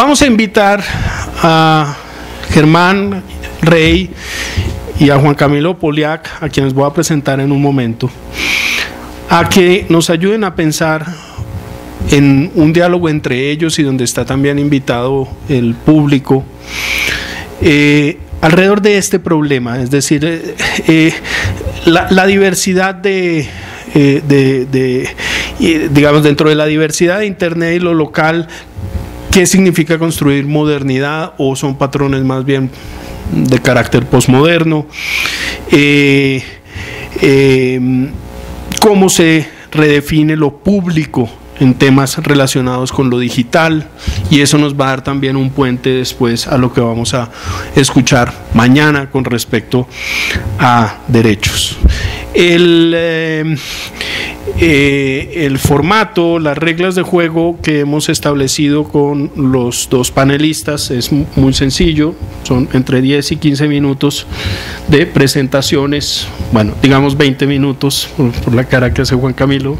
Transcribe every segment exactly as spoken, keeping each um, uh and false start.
vamos a invitar a Germán Rey y a Juan Camilo Poliak, a quienes voy a presentar en un momento, a que nos ayuden a pensar en un diálogo entre ellos y donde está también invitado el público, eh, alrededor de este problema, es decir, eh, eh, la, la diversidad de, eh, de, de eh, digamos, dentro de la diversidad de Internet y lo local, ¿qué significa construir modernidad o son patrones más bien de carácter posmoderno? Eh, eh, ¿Cómo se redefine lo público en temas relacionados con lo digital? Y eso nos va a dar también un puente después a lo que vamos a escuchar mañana con respecto a derechos. El, eh, eh, el formato, las reglas de juego que hemos establecido con los dos panelistas es muy sencillo, son entre diez y quince minutos de presentaciones, bueno, digamos veinte minutos por, por la cara que hace Juan Camilo,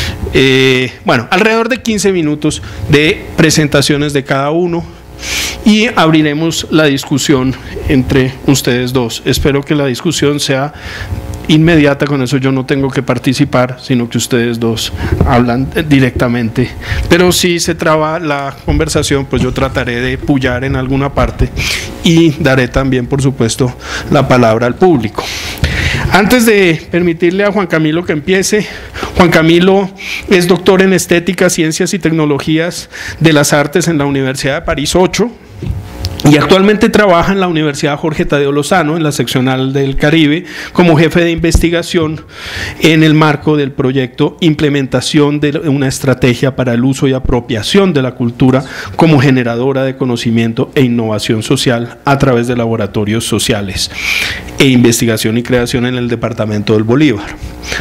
eh, bueno, alrededor de quince minutos de presentaciones de cada uno, y abriremos la discusión entre ustedes dos. Espero que la discusión sea inmediata, con eso yo no tengo que participar, sino que ustedes dos hablan directamente, pero si se traba la conversación, pues yo trataré de pullar en alguna parte y daré también, por supuesto, la palabra al público. Antes de permitirle a Juan Camilo que empiece, Juan Camilo es doctor en Estética, Ciencias y Tecnologías de las Artes en la Universidad de París ocho, y actualmente trabaja en la Universidad Jorge Tadeo Lozano, en la seccional del Caribe, como jefe de investigación en el marco del proyecto Implementación de una estrategia para el uso y apropiación de la cultura como generadora de conocimiento e innovación social a través de laboratorios sociales e investigación y creación en el departamento del Bolívar.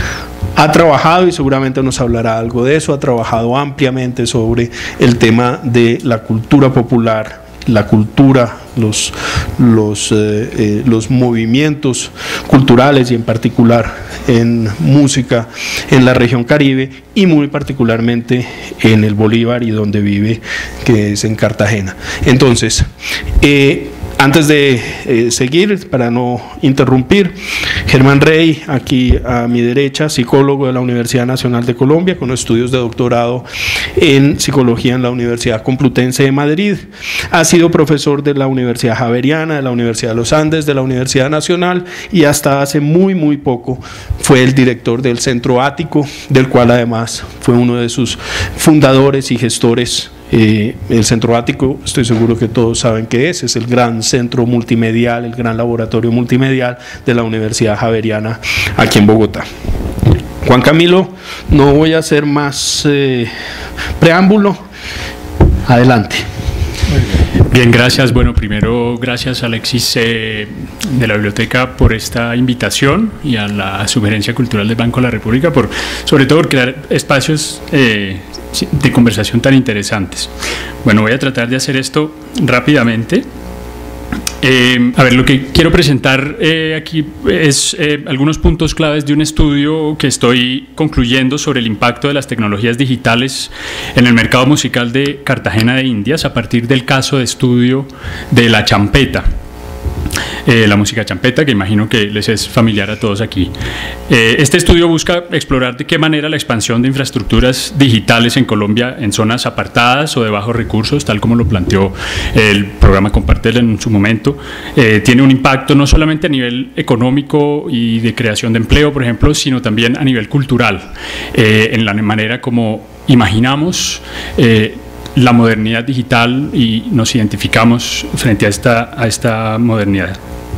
Ha trabajado, y seguramente nos hablará algo de eso, ha trabajado ampliamente sobre el tema de la cultura popular, la cultura, los, los, eh, eh, los movimientos culturales y en particular en música en la región Caribe y muy particularmente en el Bolívar y donde vive, que es en Cartagena. Entonces, eh, antes de eh, seguir, para no interrumpir, Germán Rey, aquí a mi derecha, psicólogo de la Universidad Nacional de Colombia, con estudios de doctorado en psicología en la Universidad Complutense de Madrid. Ha sido profesor de la Universidad Javeriana, de la Universidad de los Andes, de la Universidad Nacional, y hasta hace muy, muy poco fue el director del Centro Ático, del cual además fue uno de sus fundadores y gestores. Eh, el Centro Ático, estoy seguro que todos saben qué es, es el gran centro multimedial, el gran laboratorio multimedial de la Universidad Javeriana aquí en Bogotá. Juan Camilo, no voy a hacer más eh, preámbulo, adelante. Bien, gracias. Bueno, primero, gracias Alexis eh, de la Biblioteca por esta invitación y a la Sugerencia Cultural del Banco de la República por, sobre todo, por crear espacios eh, de conversación tan interesantes. Bueno, voy a tratar de hacer esto rápidamente. Eh, a ver, lo que quiero presentar eh, aquí es eh, algunos puntos claves de un estudio que estoy concluyendo sobre el impacto de las tecnologías digitales en el mercado musical de Cartagena de Indias a partir del caso de estudio de la champeta. Eh, la música champeta, que imagino que les es familiar a todos aquí. Eh, este estudio busca explorar de qué manera la expansión de infraestructuras digitales en Colombia en zonas apartadas o de bajos recursos, tal como lo planteó el programa Compartel en su momento, eh, tiene un impacto no solamente a nivel económico y de creación de empleo, por ejemplo, sino también a nivel cultural, eh, en la manera como imaginamos eh, la modernidad digital y nos identificamos frente a esta, a esta modernidad.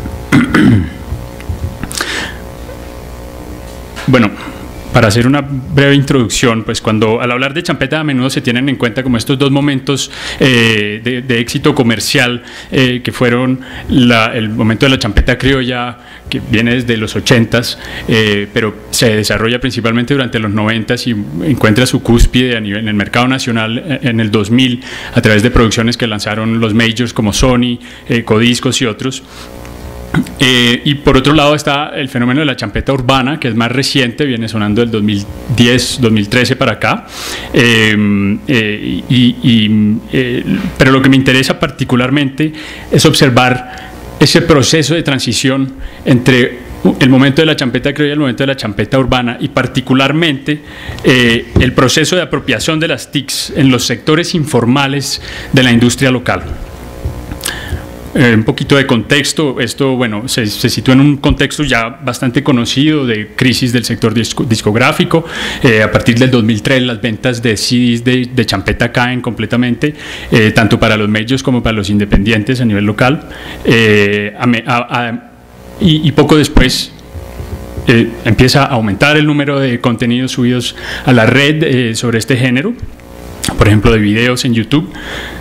Bueno, para hacer una breve introducción, pues cuando al hablar de champeta a menudo se tienen en cuenta como estos dos momentos eh, de, de éxito comercial eh, que fueron la, el momento de la champeta criolla, que viene desde los ochentas, eh, pero se desarrolla principalmente durante los noventas y encuentra su cúspide a nivel, en el mercado nacional en el dos mil a través de producciones que lanzaron los majors como Sony, eh, Codiscos y otros. Eh, y por otro lado está el fenómeno de la champeta urbana, que es más reciente, viene sonando del dos mil diez, dos mil trece para acá. Eh, eh, y, y, eh, pero lo que me interesa particularmente es observar ese proceso de transición entre el momento de la champeta criolla y el momento de la champeta urbana, y particularmente eh, el proceso de apropiación de las T I Cs en los sectores informales de la industria local. Eh, un poquito de contexto, esto bueno, se, se sitúa en un contexto ya bastante conocido de crisis del sector disco, discográfico. Eh, a partir del dos mil tres las ventas de C Ds de, de champeta caen completamente, eh, tanto para los medios como para los independientes a nivel local. Eh, a, a, a, y, y poco después eh, empieza a aumentar el número de contenidos subidos a la red eh, sobre este género, por ejemplo de videos en YouTube.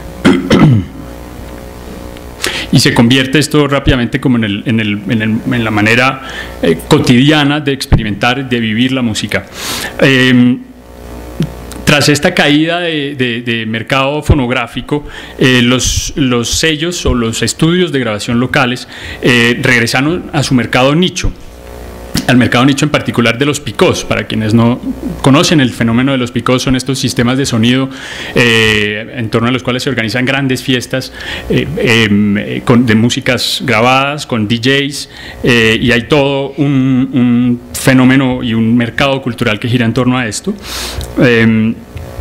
Y se convierte esto rápidamente como en, el, en, el, en, el, en la manera eh, cotidiana de experimentar, de vivir la música. Eh, tras esta caída de, de, de mercado fonográfico, eh, los, los sellos o los estudios de grabación locales eh, regresaron a su mercado nicho, al mercado nicho en particular de los picós. Para quienes no conocen el fenómeno de los picós, son estos sistemas de sonido eh, en torno a los cuales se organizan grandes fiestas eh, eh, con, de músicas grabadas con D Js, eh, y hay todo un, un fenómeno y un mercado cultural que gira en torno a esto. Eh,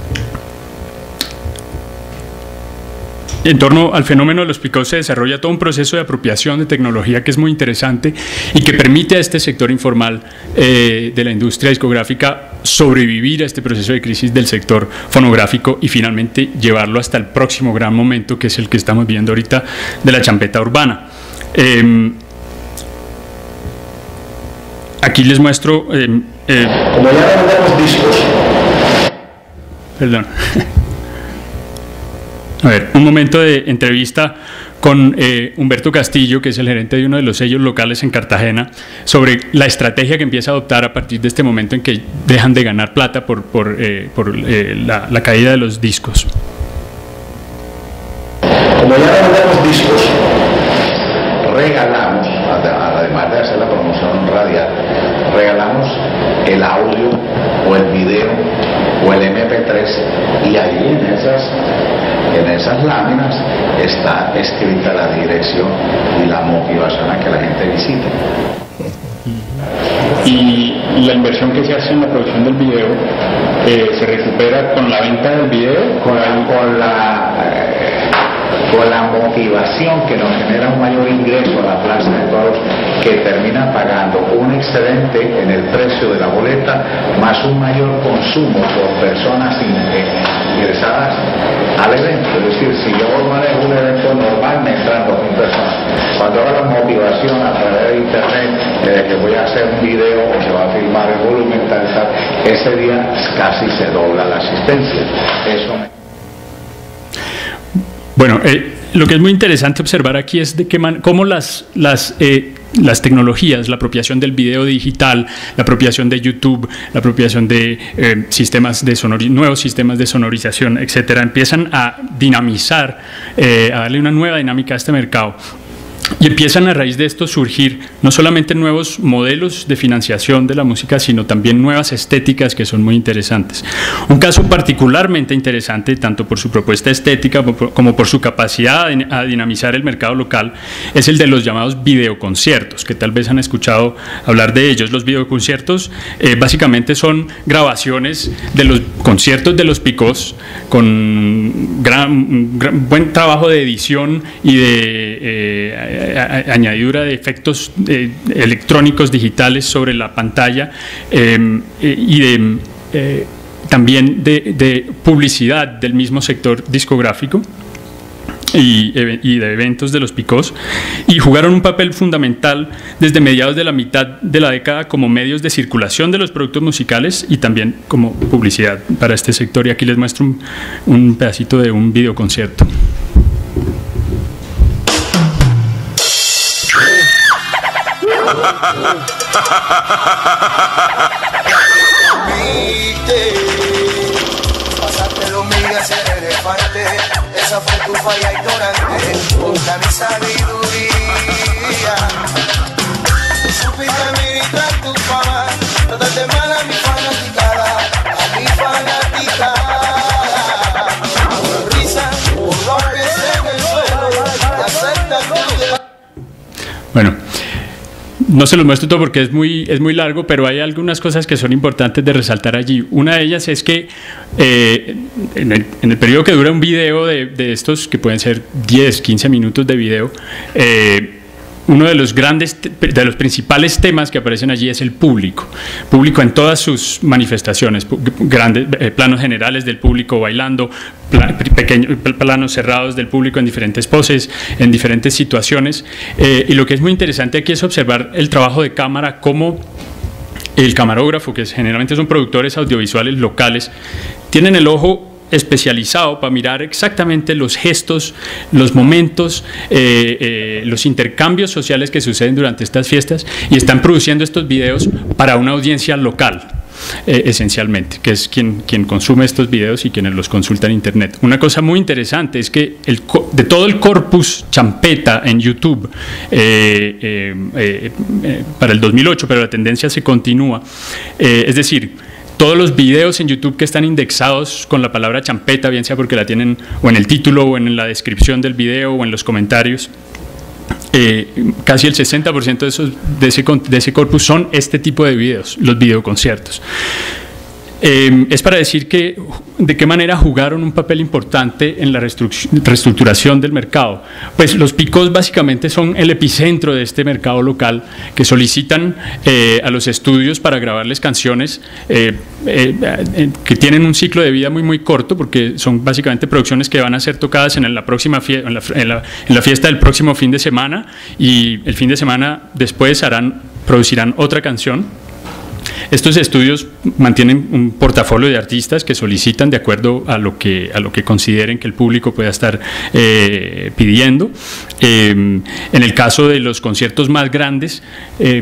En torno al fenómeno de los picós se desarrolla todo un proceso de apropiación de tecnología que es muy interesante y que permite a este sector informal eh, de la industria discográfica sobrevivir a este proceso de crisis del sector fonográfico y finalmente llevarlo hasta el próximo gran momento, que es el que estamos viendo ahorita, de la champeta urbana. Eh, aquí les muestro... Eh, eh, Como ya no vendemos discos. Perdón. A ver, un momento de entrevista con eh, Humberto Castillo, que es el gerente de uno de los sellos locales en Cartagena, sobre la estrategia que empieza a adoptar a partir de este momento en que dejan de ganar plata por, por, eh, por eh, la, la caída de los discos. Como ya no vendemos discos, regalamos, además de hacer la promoción radial, regalamos el audio o el video o el eme pe tres, y ahí en esas En esas láminas está escrita la dirección y la motivación a que la gente visite. Y la inversión que se hace en la producción del video eh, se recupera con la venta del video, con la, con la eh, con la motivación que nos genera un mayor ingreso a la plaza de toros, que termina pagando un excedente en el precio de la boleta más un mayor consumo por personas ingresadas al evento. Es decir, si yo manejo un evento normal, me entran dos mil personas. Cuando hago la motivación a través de internet de que voy a hacer un video o se va a filmar el volumen tal, tal, ese día casi se dobla la asistencia. Eso me... Bueno, eh, lo que es muy interesante observar aquí es de que man, cómo las, las, eh, las tecnologías, la apropiación del video digital, la apropiación de YouTube, la apropiación de eh, sistemas de sonori- nuevos sistemas de sonorización, etcétera, empiezan a dinamizar, eh, a darle una nueva dinámica a este mercado. Y empiezan a raíz de esto surgir no solamente nuevos modelos de financiación de la música, sino también nuevas estéticas que son muy interesantes. Un caso particularmente interesante, tanto por su propuesta estética como por su capacidad a dinamizar el mercado local, es el de los llamados videoconciertos, que tal vez han escuchado hablar de ellos. Los videoconciertos eh, básicamente son grabaciones de los conciertos de los picós con gran, gran, buen trabajo de edición y de eh, añadidura de efectos eh, electrónicos digitales sobre la pantalla eh, y de, eh, también de, de publicidad del mismo sector discográfico y, y de eventos de los picós, y jugaron un papel fundamental desde mediados de la mitad de la década como medios de circulación de los productos musicales y también como publicidad para este sector. Y aquí les muestro un, un pedacito de un videoconcierto. Pasártelo miga ser elefante, esa fue tu falla ignorante, con mi sabiduría. Bueno, no se los muestro todo porque es muy, es muy largo, pero hay algunas cosas que son importantes de resaltar allí. Una de ellas es que eh, en, el, en el periodo que dura un video de, de estos, que pueden ser diez, quince minutos de video, eh, uno de los grandes, de los principales temas que aparecen allí es el público. Público en todas sus manifestaciones, grandes eh, planos generales del público bailando, plan, pequeños planos cerrados del público en diferentes poses, en diferentes situaciones. Eh, y lo que es muy interesante aquí es observar el trabajo de cámara, cómo el camarógrafo, que generalmente son productores audiovisuales locales, tienen el ojo especializado para mirar exactamente los gestos, los momentos, eh, eh, los intercambios sociales que suceden durante estas fiestas, y están produciendo estos videos para una audiencia local, eh, esencialmente, que es quien, quien consume estos videos y quienes los consulta en internet. Una cosa muy interesante es que el, de todo el corpus champeta en YouTube eh, eh, eh, eh, para el dos mil ocho, pero la tendencia se continúa, eh, es decir, todos los videos en YouTube que están indexados con la palabra champeta, bien sea porque la tienen o en el título o en la descripción del video o en los comentarios, eh, casi el sesenta por ciento de, esos, de, ese, de ese corpus son este tipo de videos, los videoconciertos. Eh, es para decir que de qué manera jugaron un papel importante en la reestructuración del mercado. Pues los picos básicamente son el epicentro de este mercado local, que solicitan eh, a los estudios para grabarles canciones eh, eh, eh, que tienen un ciclo de vida muy muy corto, porque son básicamente producciones que van a ser tocadas en la próxima fie en, la, en, la, en la fiesta del próximo fin de semana, y el fin de semana después harán, producirán otra canción. Estos estudios mantienen un portafolio de artistas que solicitan de acuerdo a lo que, a lo que consideren que el público pueda estar eh, pidiendo. Eh, en el caso de los conciertos más grandes, eh,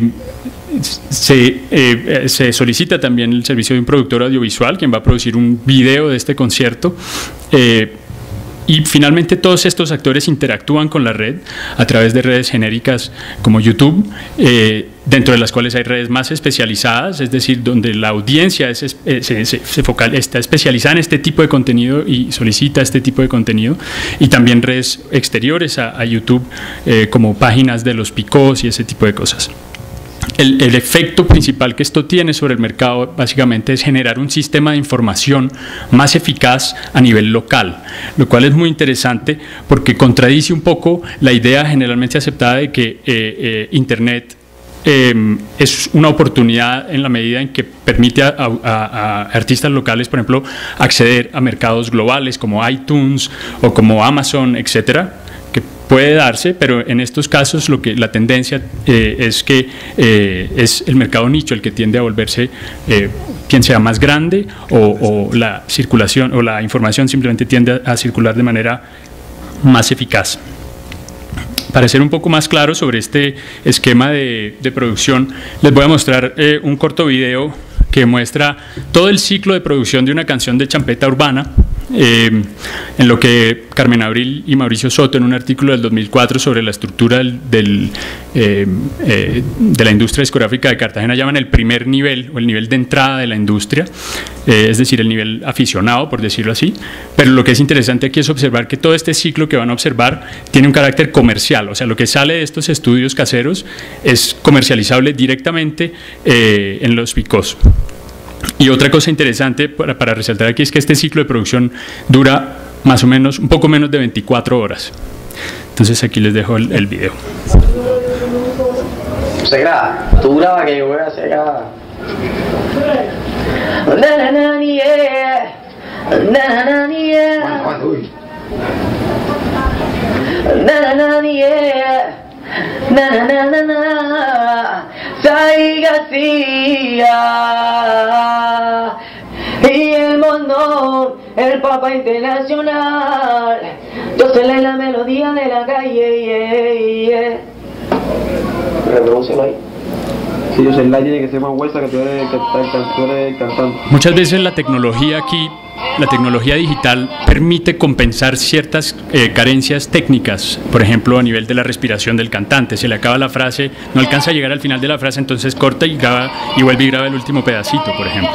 se, eh, se solicita también el servicio de un productor audiovisual, quien va a producir un video de este concierto. Eh, Y finalmente todos estos actores interactúan con la red a través de redes genéricas como YouTube, eh, dentro de las cuales hay redes más especializadas, es decir, donde la audiencia es, eh, se, se, se focal, está especializada en este tipo de contenido y solicita este tipo de contenido, y también redes exteriores a, a YouTube, eh, como páginas de los picos y ese tipo de cosas. El, el efecto principal que esto tiene sobre el mercado básicamente es generar un sistema de información más eficaz a nivel local, lo cual es muy interesante porque contradice un poco la idea generalmente aceptada de que eh, eh, Internet eh, es una oportunidad en la medida en que permite a, a, a artistas locales, por ejemplo, acceder a mercados globales como iTunes o como Amazon, etcétera, que puede darse, pero en estos casos lo que la tendencia eh, es que eh, es el mercado nicho el que tiende a volverse eh, quien sea más grande, o, o la circulación o la información simplemente tiende a, a circular de manera más eficaz. Para ser un poco más claro sobre este esquema de, de producción, les voy a mostrar eh, un corto video que muestra todo el ciclo de producción de una canción de champeta urbana, eh, en lo que Carmen Abril y Mauricio Soto, en un artículo del dos mil cuatro sobre la estructura del, del, eh, eh, de la industria discográfica de Cartagena, llaman el primer nivel o el nivel de entrada de la industria, eh, es decir, el nivel aficionado, por decirlo así. Pero lo que es interesante aquí es observar que todo este ciclo que van a observar tiene un carácter comercial, o sea, lo que sale de estos estudios caseros es comercializable directamente eh, en los picos. Y otra cosa interesante para, para resaltar aquí es que este ciclo de producción dura más o menos, un poco menos de veinticuatro horas. Entonces aquí les dejo el, el video. Se graba, tú graba que yo voy a hacer graba. Na na na na na, Sai García y el mundo, el Papa Internacional. Yo soy la melodía de la calle, yeah, yeah. Reprodúcelo ahí. Sí, yo soy la tiene que ser más huesa que tú eres, que tú eres cantante. Muchas veces la tecnología aquí, la tecnología digital permite compensar ciertas eh, carencias técnicas, por ejemplo a nivel de la respiración del cantante, se le acaba la frase, no alcanza a llegar al final de la frase, entonces corta y, graba, y vuelve y graba el último pedacito, por ejemplo.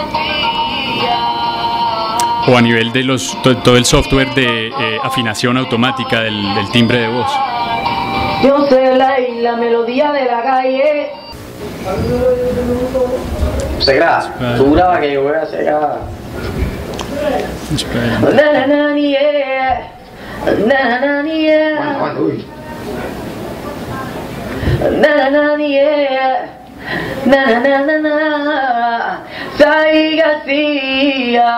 O a nivel de los, to, todo el software de eh, afinación automática del, del timbre de voz. Yo sé la la melodía de la calle. Se graba, tú graba que yo voy a hacer graba. Na na na yeah. Na na yeah. Na na yeah. Na na na na. Sai García.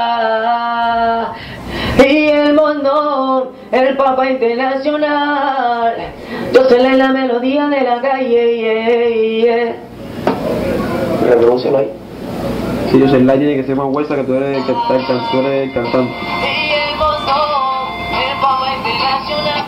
Y el mundo, el Papa Internacional. Yo sé la melodía de la calle. Yeah, yeah. Reprodúcelo ahí. Si yo soy la tiene que ser más huesa que tú eres el que está el can- tú eres el cantante. Y el mundo, el Papa Internacional.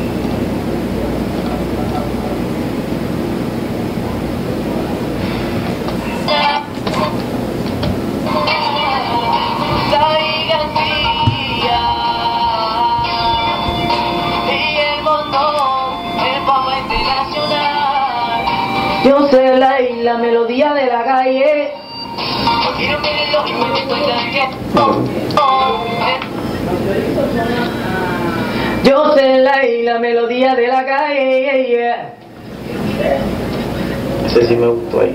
Sai García. Y el mundo, el Papa Internacional. Yo sé la, la melodía de la calle. Yo sé la, la melodía de la calle. Yeah, yeah. Ese sí me gustó ahí.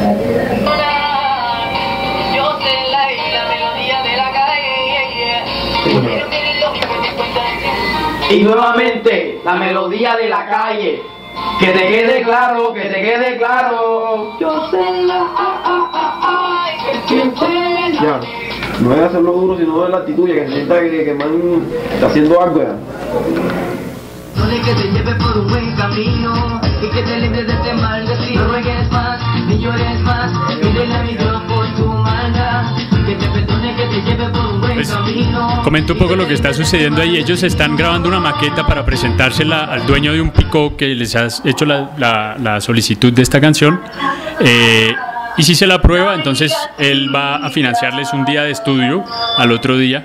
Yo sé la, la melodía de la calle. Yeah, yeah. Y nuevamente, la melodía de la calle. Que te quede claro, que te quede claro. Yo sé la. Ah, ah, ah, ah, Ya, no es hacerlo duro, sino de la actitud, ya que se sienta que, que man está haciendo algo ya. Que te lleve por un buen camino y que te libres de este mal destino. No ruegues más, ni llores más, pídele a mi Dios por tu maldad, que te perdone, que te lleve por un buen Pues, camino. comento un poco lo que está sucediendo ahí. Ellos están grabando una maqueta para presentársela al dueño de un picó que les ha hecho la, la, la solicitud de esta canción. Eh, y si se la aprueba, entonces él va a financiarles un día de estudio al otro día.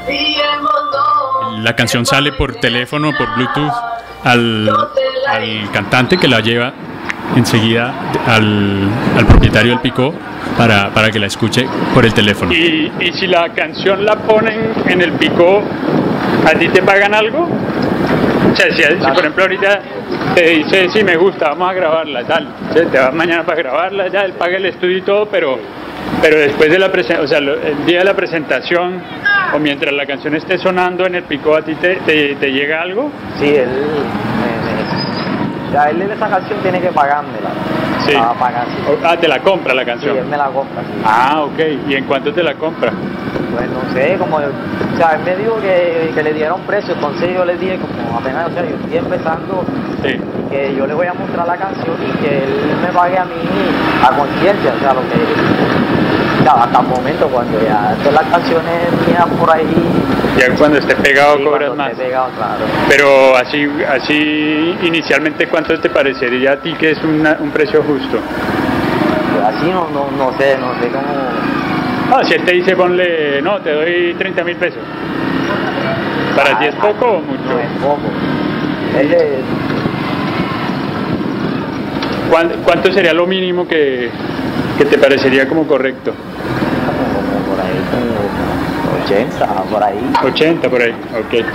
La canción sale por teléfono, por Bluetooth, al, al cantante, que la lleva enseguida al, al propietario del picó para, para que la escuche por el teléfono. Y, y si la canción la ponen en el picó, ¿a ti te pagan algo? O sea, si, si por ejemplo ahorita te dice, sí, me gusta, vamos a grabarla, tal, o sea, te vas mañana para grabarla, ya él paga el estudio y todo, pero, pero después de la presentación, o sea, lo, el día de la presentación, o mientras la canción esté sonando en el picó, ¿a ti te, te, te llega algo? Sí, él, me, me, ya él en esa canción tiene que pagármela. Sí. La va a pagar, sí. O- Ah, te la compra la Sí, canción. él me la compra, sí. Ah, ok. ¿Y en cuánto te la compra? Pues no sé, como, o sea, él me dijo que, que le dieron precio, entonces yo le dije como apenas, o sea, yo estoy empezando, Sí. que yo le voy a mostrar la canción y que él me pague a mí a conciencia, o sea, lo que, o sea, hasta el momento cuando ya todas las canciones mías por ahí, Ya cuando esté pegado sí, cobras cuando más. esté pegado, claro. Pero así, así inicialmente, ¿cuánto te parecería a ti que es una- un precio justo? Pues así no, no, no sé, no sé cómo. Ah, si él te dice, ponle, no, te doy treinta mil pesos. ¿Para ti es poco o mucho? No, es poco. Es de, ¿Cuán- ¿Cuánto sería lo mínimo que, que te parecería como correcto? como, como por ahí, como ochenta, por ahí. ochenta por ahí, ok.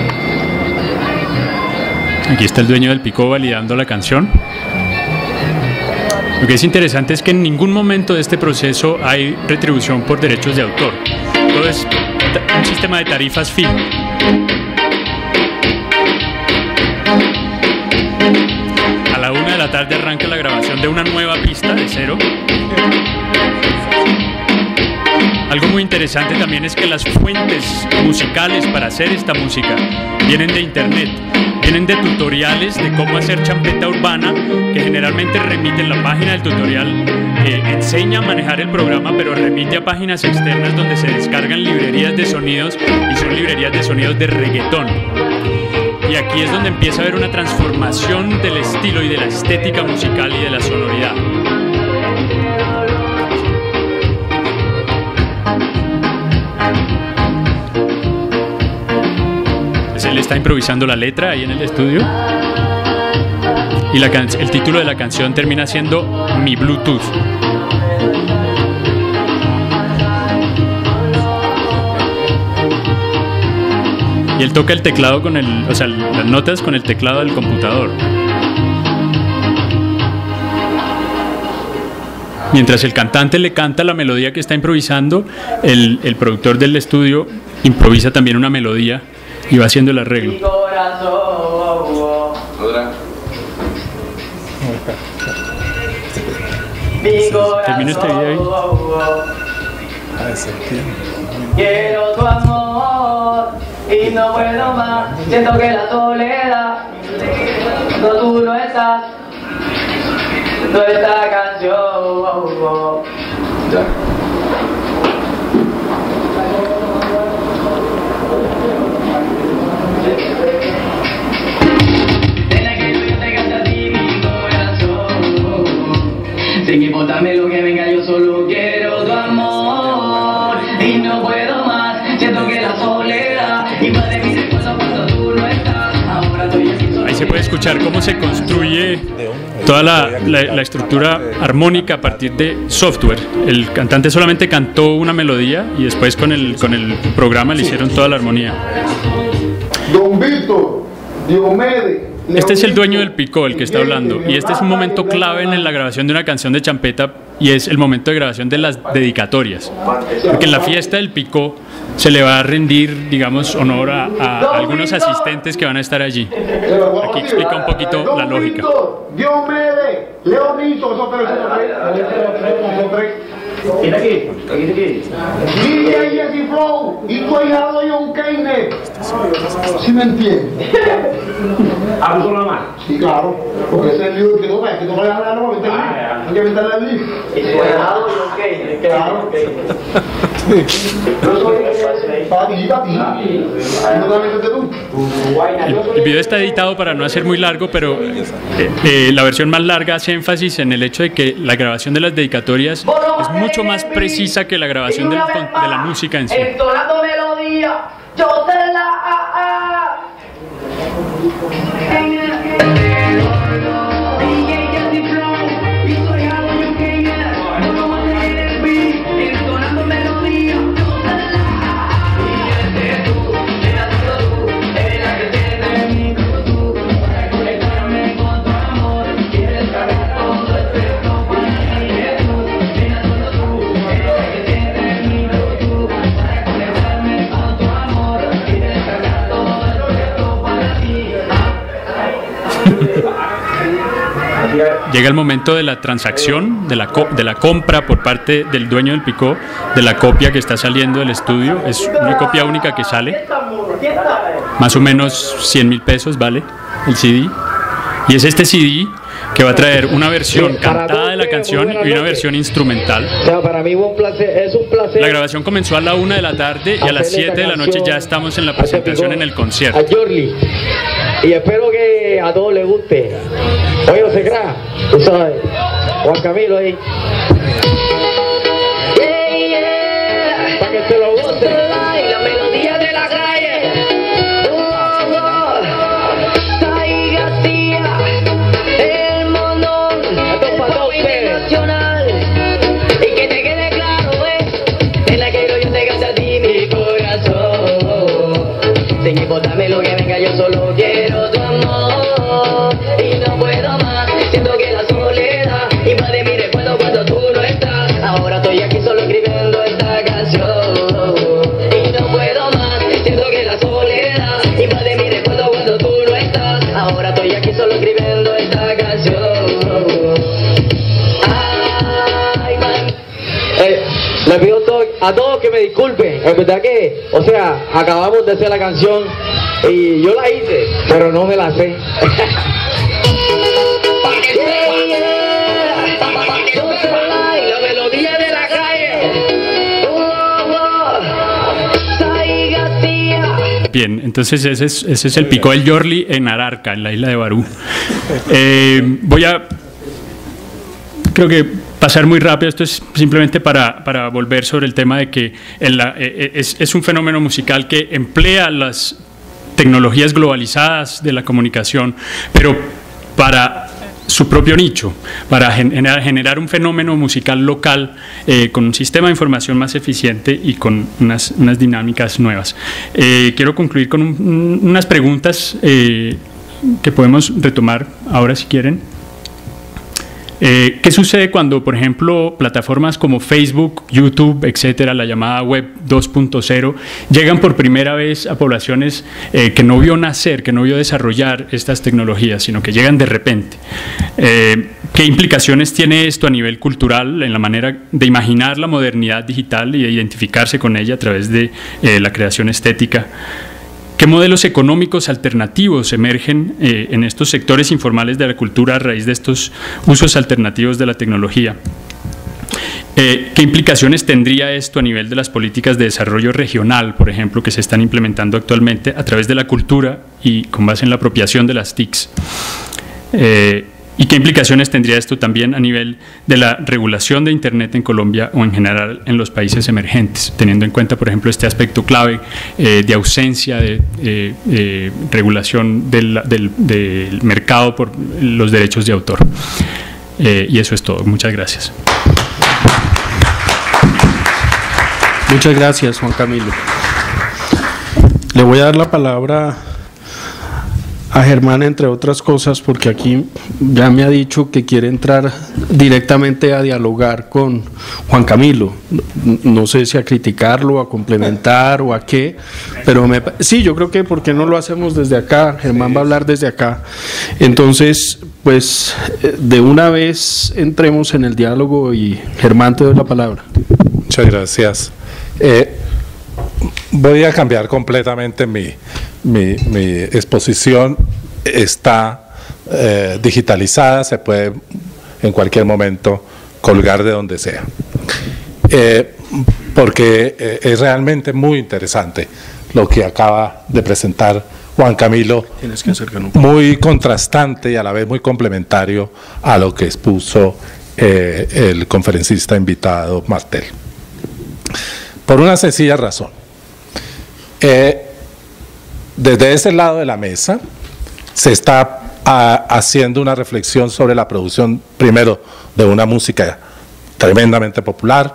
Aquí está el dueño del picó validando la canción. Lo que es interesante es que en ningún momento de este proceso hay retribución por derechos de autor. Todo es ta- un sistema de tarifas fijo. A la una de la tarde arranca la grabación de una nueva pista de cero. Algo muy interesante también es que las fuentes musicales para hacer esta música vienen de internet, vienen de tutoriales de cómo hacer champeta urbana, que generalmente remiten la página del tutorial, eh, enseña a manejar el programa, pero remite a páginas externas donde se descargan librerías de sonidos, y son librerías de sonidos de reggaetón. Y aquí es donde empieza a haber una transformación del estilo y de la estética musical y de la sonoridad. Pues él está improvisando la letra ahí en el estudio. Y la can- el título de la canción termina siendo Mi Bluetooth. Y él toca el teclado con el, o sea, las notas con el teclado del computador. mientras el cantante le canta la melodía que está improvisando, el, el productor del estudio improvisa también una melodía y va haciendo el arreglo. Termino este video ahí. Quiero tu amor y no puedo más. Siento que la soledad, no tú no estás. No esta canción. Ya. Sin importarme lo que venga, yo solo quiero tu amor y no puedo más. Siento que la soledad invade mi recuerdo cuando tú no estás. Ahora estoy aquí solo. Ahí se puede escuchar cómo se construye toda la, la, la estructura armónica a partir de software. El cantante solamente cantó una melodía y después con el, con el programa le hicieron toda la armonía. Don Víctor, Diomedes. Este es el dueño del picó, el que está hablando, y este es un momento clave en la grabación de una canción de champeta y es el momento de grabación de las dedicatorias, porque en la fiesta del picó se le va a rendir, digamos, honor a, a algunos asistentes que van a estar allí. Aquí explica un poquito la lógica. Diomedes, Leonito, esos tres, esos tres. ¿Quién aquí? ¿Aquí aquí? D J Jesse Flow y tu ahijado John Kane. ¿Sí me entiendes? ¿Hablo solo más? Sí, claro. Porque ese es el libro que no ves, que no vayas a hablar, no, hay que meterle al libro. ¿Y tu ahijado John Kane? Claro. Yo soy para ti, para ti. No te metes tú. El, el video está editado para no hacer muy largo, pero eh, eh, la versión más larga hace énfasis en el hecho de que la grabación de las dedicatorias es mucho más precisa que la grabación de, de la música en sí. Entonando melodía, yo te la Llega el momento de la transacción, de la, de la compra por parte del dueño del picó, de la copia que está saliendo del estudio. Es una copia única que sale, más o menos cien mil pesos vale el C D. Y es este C D que va a traer una versión cantada de la canción y una versión instrumental. O sea, para mí un placer, es un placer. La grabación comenzó a la una de la tarde y a las siete de la noche ya estamos en la presentación en el concierto. A Jorli. Y espero que a todos les guste. Oye, no se crea, tú sabes, Juan Camilo ahí. Yeah, yeah. Para que se lo goce. La melodía de la calle. Oh, oh. Sai García, el monón. Esto es para todos ustedes. Nacional. Y que te quede claro, eh. En la que yo te cante a ti mi corazón. Sin importarme lo que venga, yo solo quiero tu amor. Y no puedo más. Siento que la soledad invade mi recuerdo cuando tú no estás. Ahora estoy aquí solo escribiendo esta canción. Y no puedo más. Siento que la soledad invade mi recuerdo cuando tú no estás. Ahora estoy aquí solo escribiendo esta canción. Ay, man. Eh, les pido a todos, a todos que me disculpen. Es verdad que, o sea, acabamos de hacer la canción y yo la hice, pero no me la sé. La melodía de la calle. Oh, oh. Sai García. Bien, entonces ese es, ese es el picó del Jorli en Ararca, en la isla de Barú. Eh, voy a, creo que pasar muy rápido, esto es simplemente para, para volver sobre el tema de que en la, eh, es, es un fenómeno musical que emplea las tecnologías globalizadas de la comunicación, pero para su propio nicho, para generar, generar un fenómeno musical local eh, con un sistema de información más eficiente y con unas, unas dinámicas nuevas. Eh, quiero concluir con un, unas preguntas eh, que podemos retomar ahora si quieren. Eh, ¿Qué sucede cuando, por ejemplo, plataformas como Facebook, YouTube, etcétera, la llamada Web dos punto cero, llegan por primera vez a poblaciones eh, que no vio nacer, que no vio desarrollar estas tecnologías, sino que llegan de repente? Eh, ¿Qué implicaciones tiene esto a nivel cultural en la manera de imaginar la modernidad digital y de identificarse con ella a través de eh, la creación estética? ¿Qué modelos económicos alternativos emergen eh, en estos sectores informales de la cultura a raíz de estos usos alternativos de la tecnología? Eh, ¿Qué implicaciones tendría esto a nivel de las políticas de desarrollo regional, por ejemplo, que se están implementando actualmente a través de la cultura y con base en la apropiación de las T I Cs? Eh, ¿Y qué implicaciones tendría esto también a nivel de la regulación de Internet en Colombia o en general en los países emergentes, teniendo en cuenta, por ejemplo, este aspecto clave eh, de ausencia de eh, eh, regulación del, del, del mercado por los derechos de autor? Eh, y eso es todo. Muchas gracias. Muchas gracias, Juan Camilo. Le voy a dar la palabra a Germán, entre otras cosas, porque aquí ya me ha dicho que quiere entrar directamente a dialogar con Juan Camilo. No sé si a criticarlo, a complementar o a qué, pero me, sí, yo creo que ¿por qué no lo hacemos desde acá? Germán va a hablar desde acá. Entonces, pues, de una vez entremos en el diálogo y Germán, te doy la palabra. Muchas gracias. Eh, voy a cambiar completamente mi... Mi, mi exposición. Está eh, digitalizada, se puede en cualquier momento colgar de donde sea, eh, porque eh, es realmente muy interesante lo que acaba de presentar Juan Camilo. Tienes que acercar un poco. Muy contrastante y a la vez muy complementario a lo que expuso eh, el conferencista invitado Martel, por una sencilla razón. eh, Desde ese lado de la mesa se está a, haciendo una reflexión sobre la producción, primero, de una música tremendamente popular,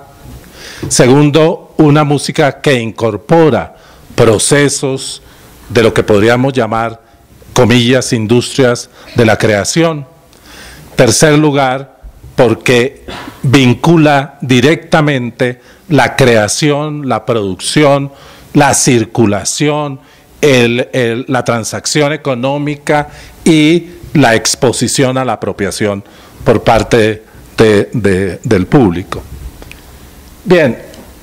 segundo, una música que incorpora procesos de lo que podríamos llamar, comillas, industrias de la creación, tercer lugar, porque vincula directamente la creación, la producción, la circulación, El, el, la transacción económica y la exposición a la apropiación por parte de, de, del público. Bien,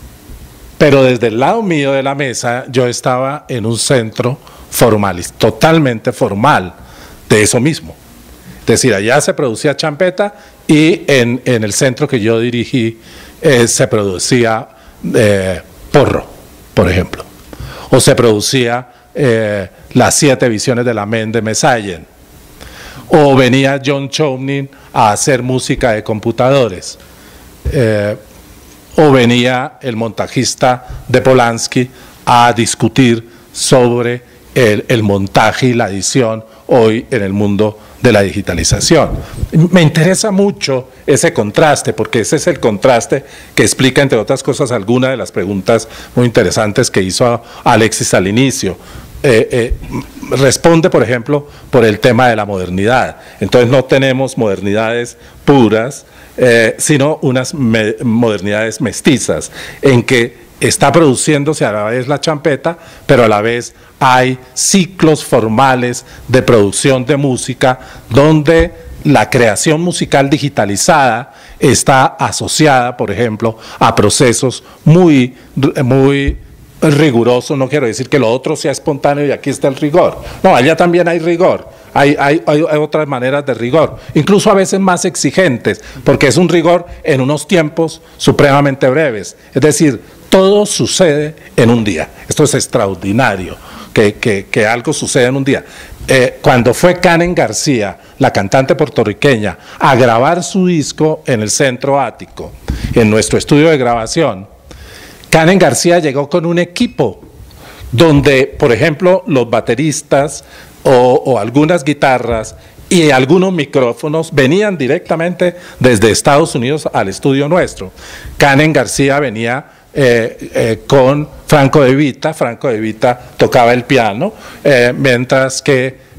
pero desde el lado mío de la mesa yo estaba en un centro formal, totalmente formal de eso mismo. Es decir, allá se producía champeta y en, en el centro que yo dirigí eh, se producía eh, porro, por ejemplo, o se producía Eh, las siete visiones de la mente de Messiaen, o venía John Chowning a hacer música de computadores, eh, o venía el montajista de Polanski a discutir sobre el, el montaje y la edición hoy en el mundo de la digitalización. Me interesa mucho ese contraste, porque ese es el contraste que explica, entre otras cosas, algunas de las preguntas muy interesantes que hizo Alexis al inicio. Eh, eh, responde, por ejemplo, por el tema de la modernidad. Entonces no tenemos modernidades puras, eh, sino unas me modernidades mestizas, en que está produciéndose a la vez la champeta, pero a la vez hay ciclos formales de producción de música donde la creación musical digitalizada está asociada, por ejemplo, a procesos muy, muy rigurosos. No quiero decir que lo otro sea espontáneo y aquí está el rigor. No, allá también hay rigor. Hay, hay, hay otras maneras de rigor, incluso a veces más exigentes, porque es un rigor en unos tiempos supremamente breves. Es decir, todo sucede en un día. Esto es extraordinario, que, que, que algo suceda en un día. Eh, cuando fue Karen García, la cantante puertorriqueña, a grabar su disco en el Centro Ático, en nuestro estudio de grabación, Karen García llegó con un equipo donde, por ejemplo, los bateristas o, o algunas guitarras y algunos micrófonos venían directamente desde Estados Unidos al estudio nuestro. Karen García venía eh, eh, con Franco De Vita. Franco De Vita tocaba el piano, eh, mientras que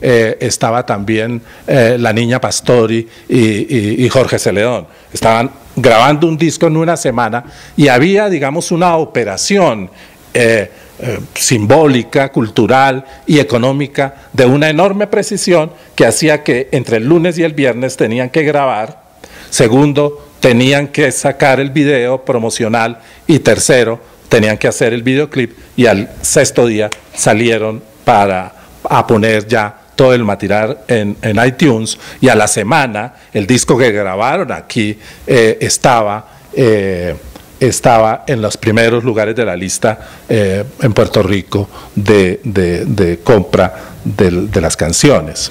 eh, estaba también eh, la Niña Pastori y, y, y Jorge Celedón. Estaban grabando un disco en una semana y había, digamos, una operación eh, eh, simbólica, cultural y económica de una enorme precisión que hacía que entre el lunes y el viernes tenían que grabar. Segundo, tenían que sacar el video promocional y tercero, tenían que hacer el videoclip y al sexto día salieron para a poner ya todo el material en, en iTunes y a la semana el disco que grabaron aquí eh, estaba, eh, estaba en los primeros lugares de la lista eh, en Puerto Rico de, de, de compra de, de las canciones.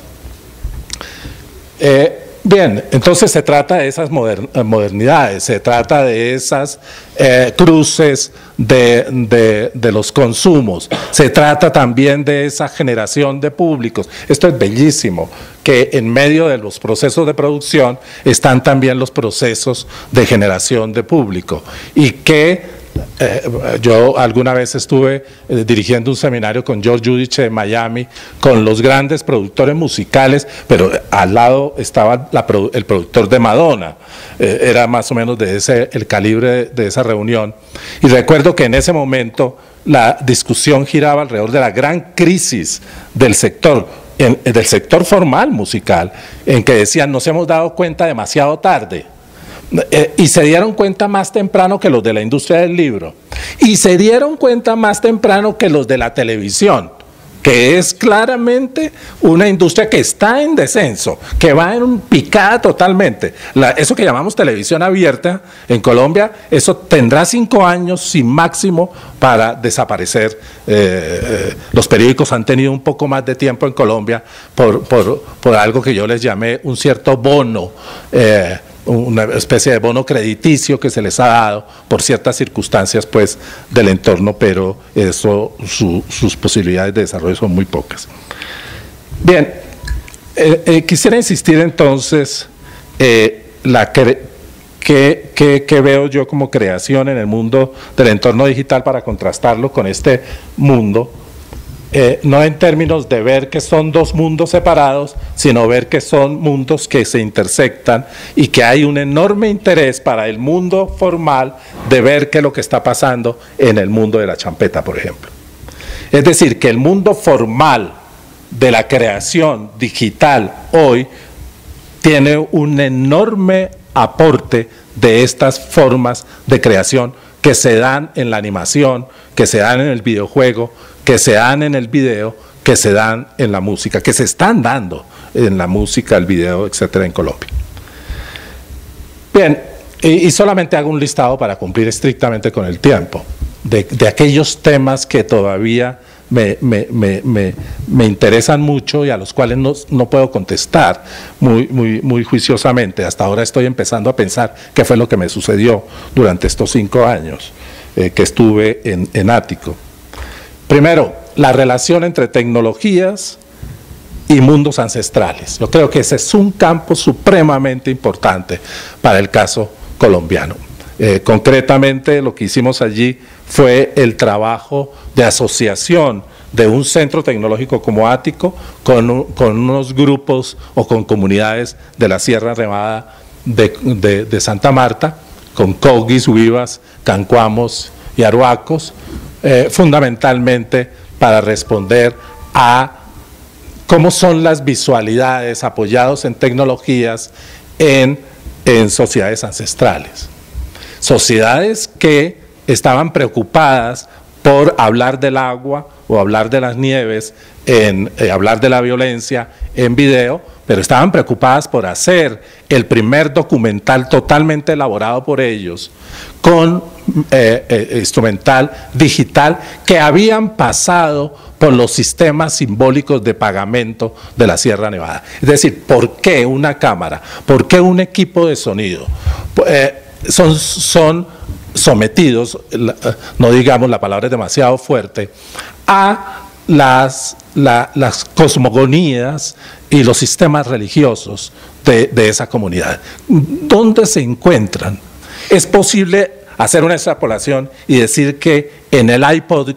Eh, Bien, entonces se trata de esas modern, modernidades, se trata de esas eh, cruces de, de, de los consumos, se trata también de esa generación de públicos. Esto es bellísimo, que en medio de los procesos de producción están también los procesos de generación de público y que Eh, yo alguna vez estuve eh, dirigiendo un seminario con George Judich de Miami, con los grandes productores musicales, pero al lado estaba la, el productor de Madonna, eh, era más o menos de ese, el calibre de, de esa reunión. Y recuerdo que en ese momento la discusión giraba alrededor de la gran crisis del sector, en, del sector formal musical, en que decían, nos hemos dado cuenta demasiado tarde. Eh, y se dieron cuenta más temprano que los de la industria del libro y se dieron cuenta más temprano que los de la televisión, que es claramente una industria que está en descenso, que va en picada totalmente. La, eso que llamamos televisión abierta en Colombia, eso tendrá cinco años sin máximo para desaparecer. Eh, eh, los periódicos han tenido un poco más de tiempo en Colombia por, por, por algo que yo les llamé un cierto bono, eh, una especie de bono crediticio que se les ha dado por ciertas circunstancias pues del entorno, pero eso su, sus posibilidades de desarrollo son muy pocas. Bien, eh, eh, quisiera insistir entonces eh, la que, que, que, que veo yo como creación en el mundo del entorno digital para contrastarlo con este mundo. Eh, no en términos de ver que son dos mundos separados, sino ver que son mundos que se intersectan y que hay un enorme interés para el mundo formal de ver qué es lo que está pasando en el mundo de la champeta, por ejemplo. Es decir, que el mundo formal de la creación digital hoy tiene un enorme aporte de estas formas de creación que se dan en la animación, que se dan en el videojuego, que se dan en el video, que se dan en la música, que se están dando en la música, el video, etcétera, en Colombia. Bien, y, y solamente hago un listado para cumplir estrictamente con el tiempo, de, de aquellos temas que todavía me, me, me, me, me interesan mucho y a los cuales no, no puedo contestar muy, muy, muy juiciosamente. Hasta ahora estoy empezando a pensar qué fue lo que me sucedió durante estos cinco años eh, que estuve en, en Ático. Primero, la relación entre tecnologías y mundos ancestrales. Yo creo que ese es un campo supremamente importante para el caso colombiano. Eh, concretamente, lo que hicimos allí fue el trabajo de asociación de un centro tecnológico como Ático con, con unos grupos o con comunidades de la Sierra Nevada de, de, de Santa Marta, con Coguis, Huivas, Cancuamos y Aruacos, Eh, fundamentalmente para responder a cómo son las visualidades apoyados en tecnologías en, en sociedades ancestrales. Sociedades que estaban preocupadas por hablar del agua o hablar de las nieves, en, eh, hablar de la violencia en video, pero estaban preocupadas por hacer el primer documental totalmente elaborado por ellos, con eh, eh, instrumental digital, que habían pasado por los sistemas simbólicos de pagamento de la Sierra Nevada. Es decir, ¿por qué una cámara? ¿Por qué un equipo de sonido? Eh, son, son sometidos, no digamos la palabra es demasiado fuerte, a las, la, las cosmogonías y los sistemas religiosos de, de esa comunidad. ¿Dónde se encuentran? Es posible hacer una extrapolación y decir que en el iPod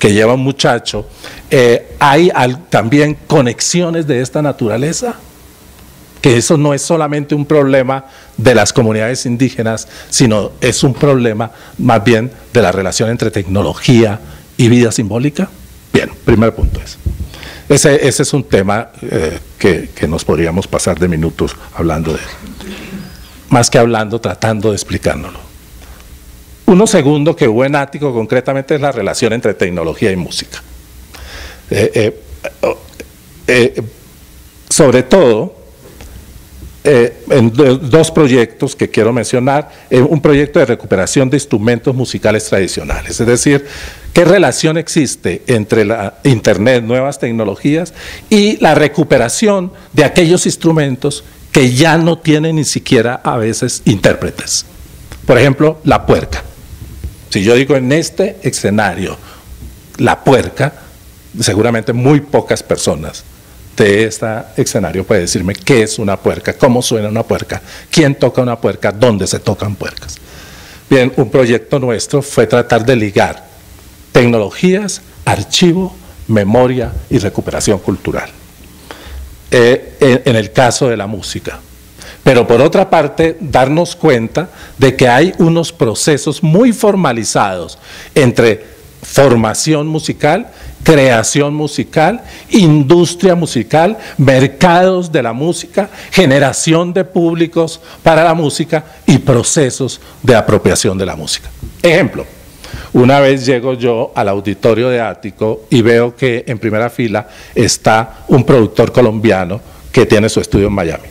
que lleva un muchacho, eh, ¿hay al, también conexiones de esta naturaleza? Que eso no es solamente un problema de las comunidades indígenas, sino es un problema más bien de la relación entre tecnología y vida simbólica. Bien, primer punto es. Ese, ese es un tema eh, que, que nos podríamos pasar de minutos hablando de él. Más que hablando, tratando de explicándolo. Uno segundo que hubo en Ático concretamente es la relación entre tecnología y música. Eh, eh, eh, sobre todo, Eh, en do, dos proyectos que quiero mencionar, eh, un proyecto de recuperación de instrumentos musicales tradicionales, es decir, qué relación existe entre la Internet, nuevas tecnologías y la recuperación de aquellos instrumentos que ya no tienen ni siquiera a veces intérpretes. Por ejemplo, la puerca. Si yo digo en este escenario, la puerca, seguramente muy pocas personas de este escenario puede decirme qué es una puerca, cómo suena una puerca, quién toca una puerca, dónde se tocan puercas. Bien, un proyecto nuestro fue tratar de ligar tecnologías, archivo, memoria y recuperación cultural. Eh, en, en el caso de la música. Pero por otra parte, darnos cuenta de que hay unos procesos muy formalizados entre formación musical, creación musical, industria musical, mercados de la música, generación de públicos para la música y procesos de apropiación de la música. Ejemplo, una vez llego yo al auditorio de Ático y veo que en primera fila está un productor colombiano que tiene su estudio en Miami.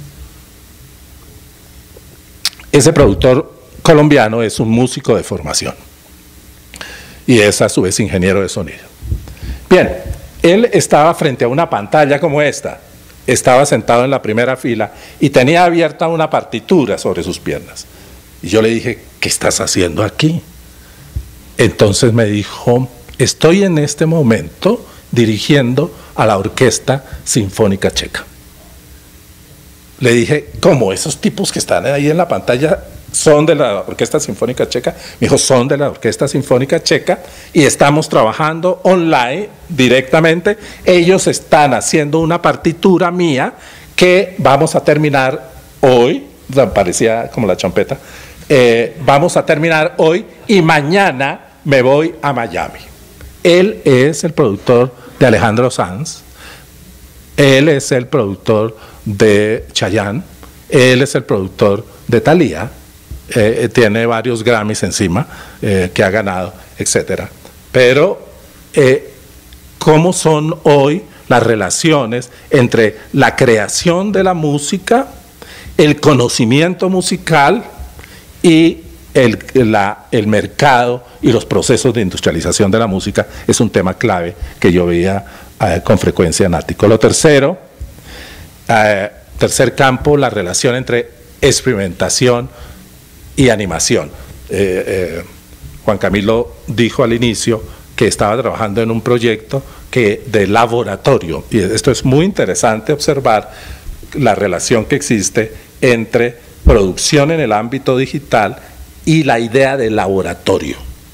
Ese productor colombiano es un músico de formación y es a su vez ingeniero de sonido. Bien, él estaba frente a una pantalla como esta, estaba sentado en la primera fila y tenía abierta una partitura sobre sus piernas. Y yo le dije, ¿qué estás haciendo aquí? Entonces me dijo, estoy en este momento dirigiendo a la Orquesta Sinfónica Checa. Le dije, ¿cómo? ¿Esos tipos que están ahí en la pantalla son de la Orquesta Sinfónica Checa? Me dijo, son de la Orquesta Sinfónica Checa y estamos trabajando online directamente. Ellos están haciendo una partitura mía que vamos a terminar hoy, parecía como la champeta, eh, vamos a terminar hoy y mañana me voy a Miami. Él es el productor de Alejandro Sanz, él es el productor de Chayanne, él es el productor de Thalía, eh, tiene varios Grammys encima eh, que ha ganado, etcétera. Pero, eh, ¿cómo son hoy las relaciones entre la creación de la música, el conocimiento musical y el, la, el mercado y los procesos de industrialización de la música? Es un tema clave que yo veía eh, con frecuencia en Ático. Lo tercero, eh, tercer campo, la relación entre experimentación y animación. Eh, eh, Juan Camilo dijo al inicio que estaba trabajando en un proyecto que, de laboratorio, y esto es muy interesante observar la relación que existe entre producción en el ámbito digital y la idea de laboratorio.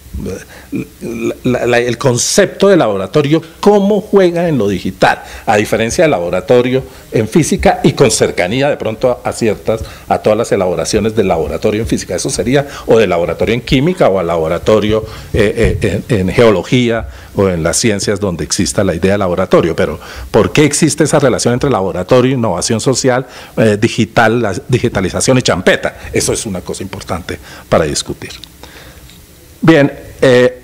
La, la, el concepto de laboratorio, cómo juega en lo digital, a diferencia del laboratorio en física y con cercanía de pronto a ciertas, a todas las elaboraciones del laboratorio en física. Eso sería o del laboratorio en química o al laboratorio eh, eh, en, en geología o en las ciencias donde exista la idea de laboratorio. Pero ¿por qué existe esa relación entre laboratorio, innovación social, eh, digital, la digitalización y champeta? Eso es una cosa importante para discutir. Bien, eh,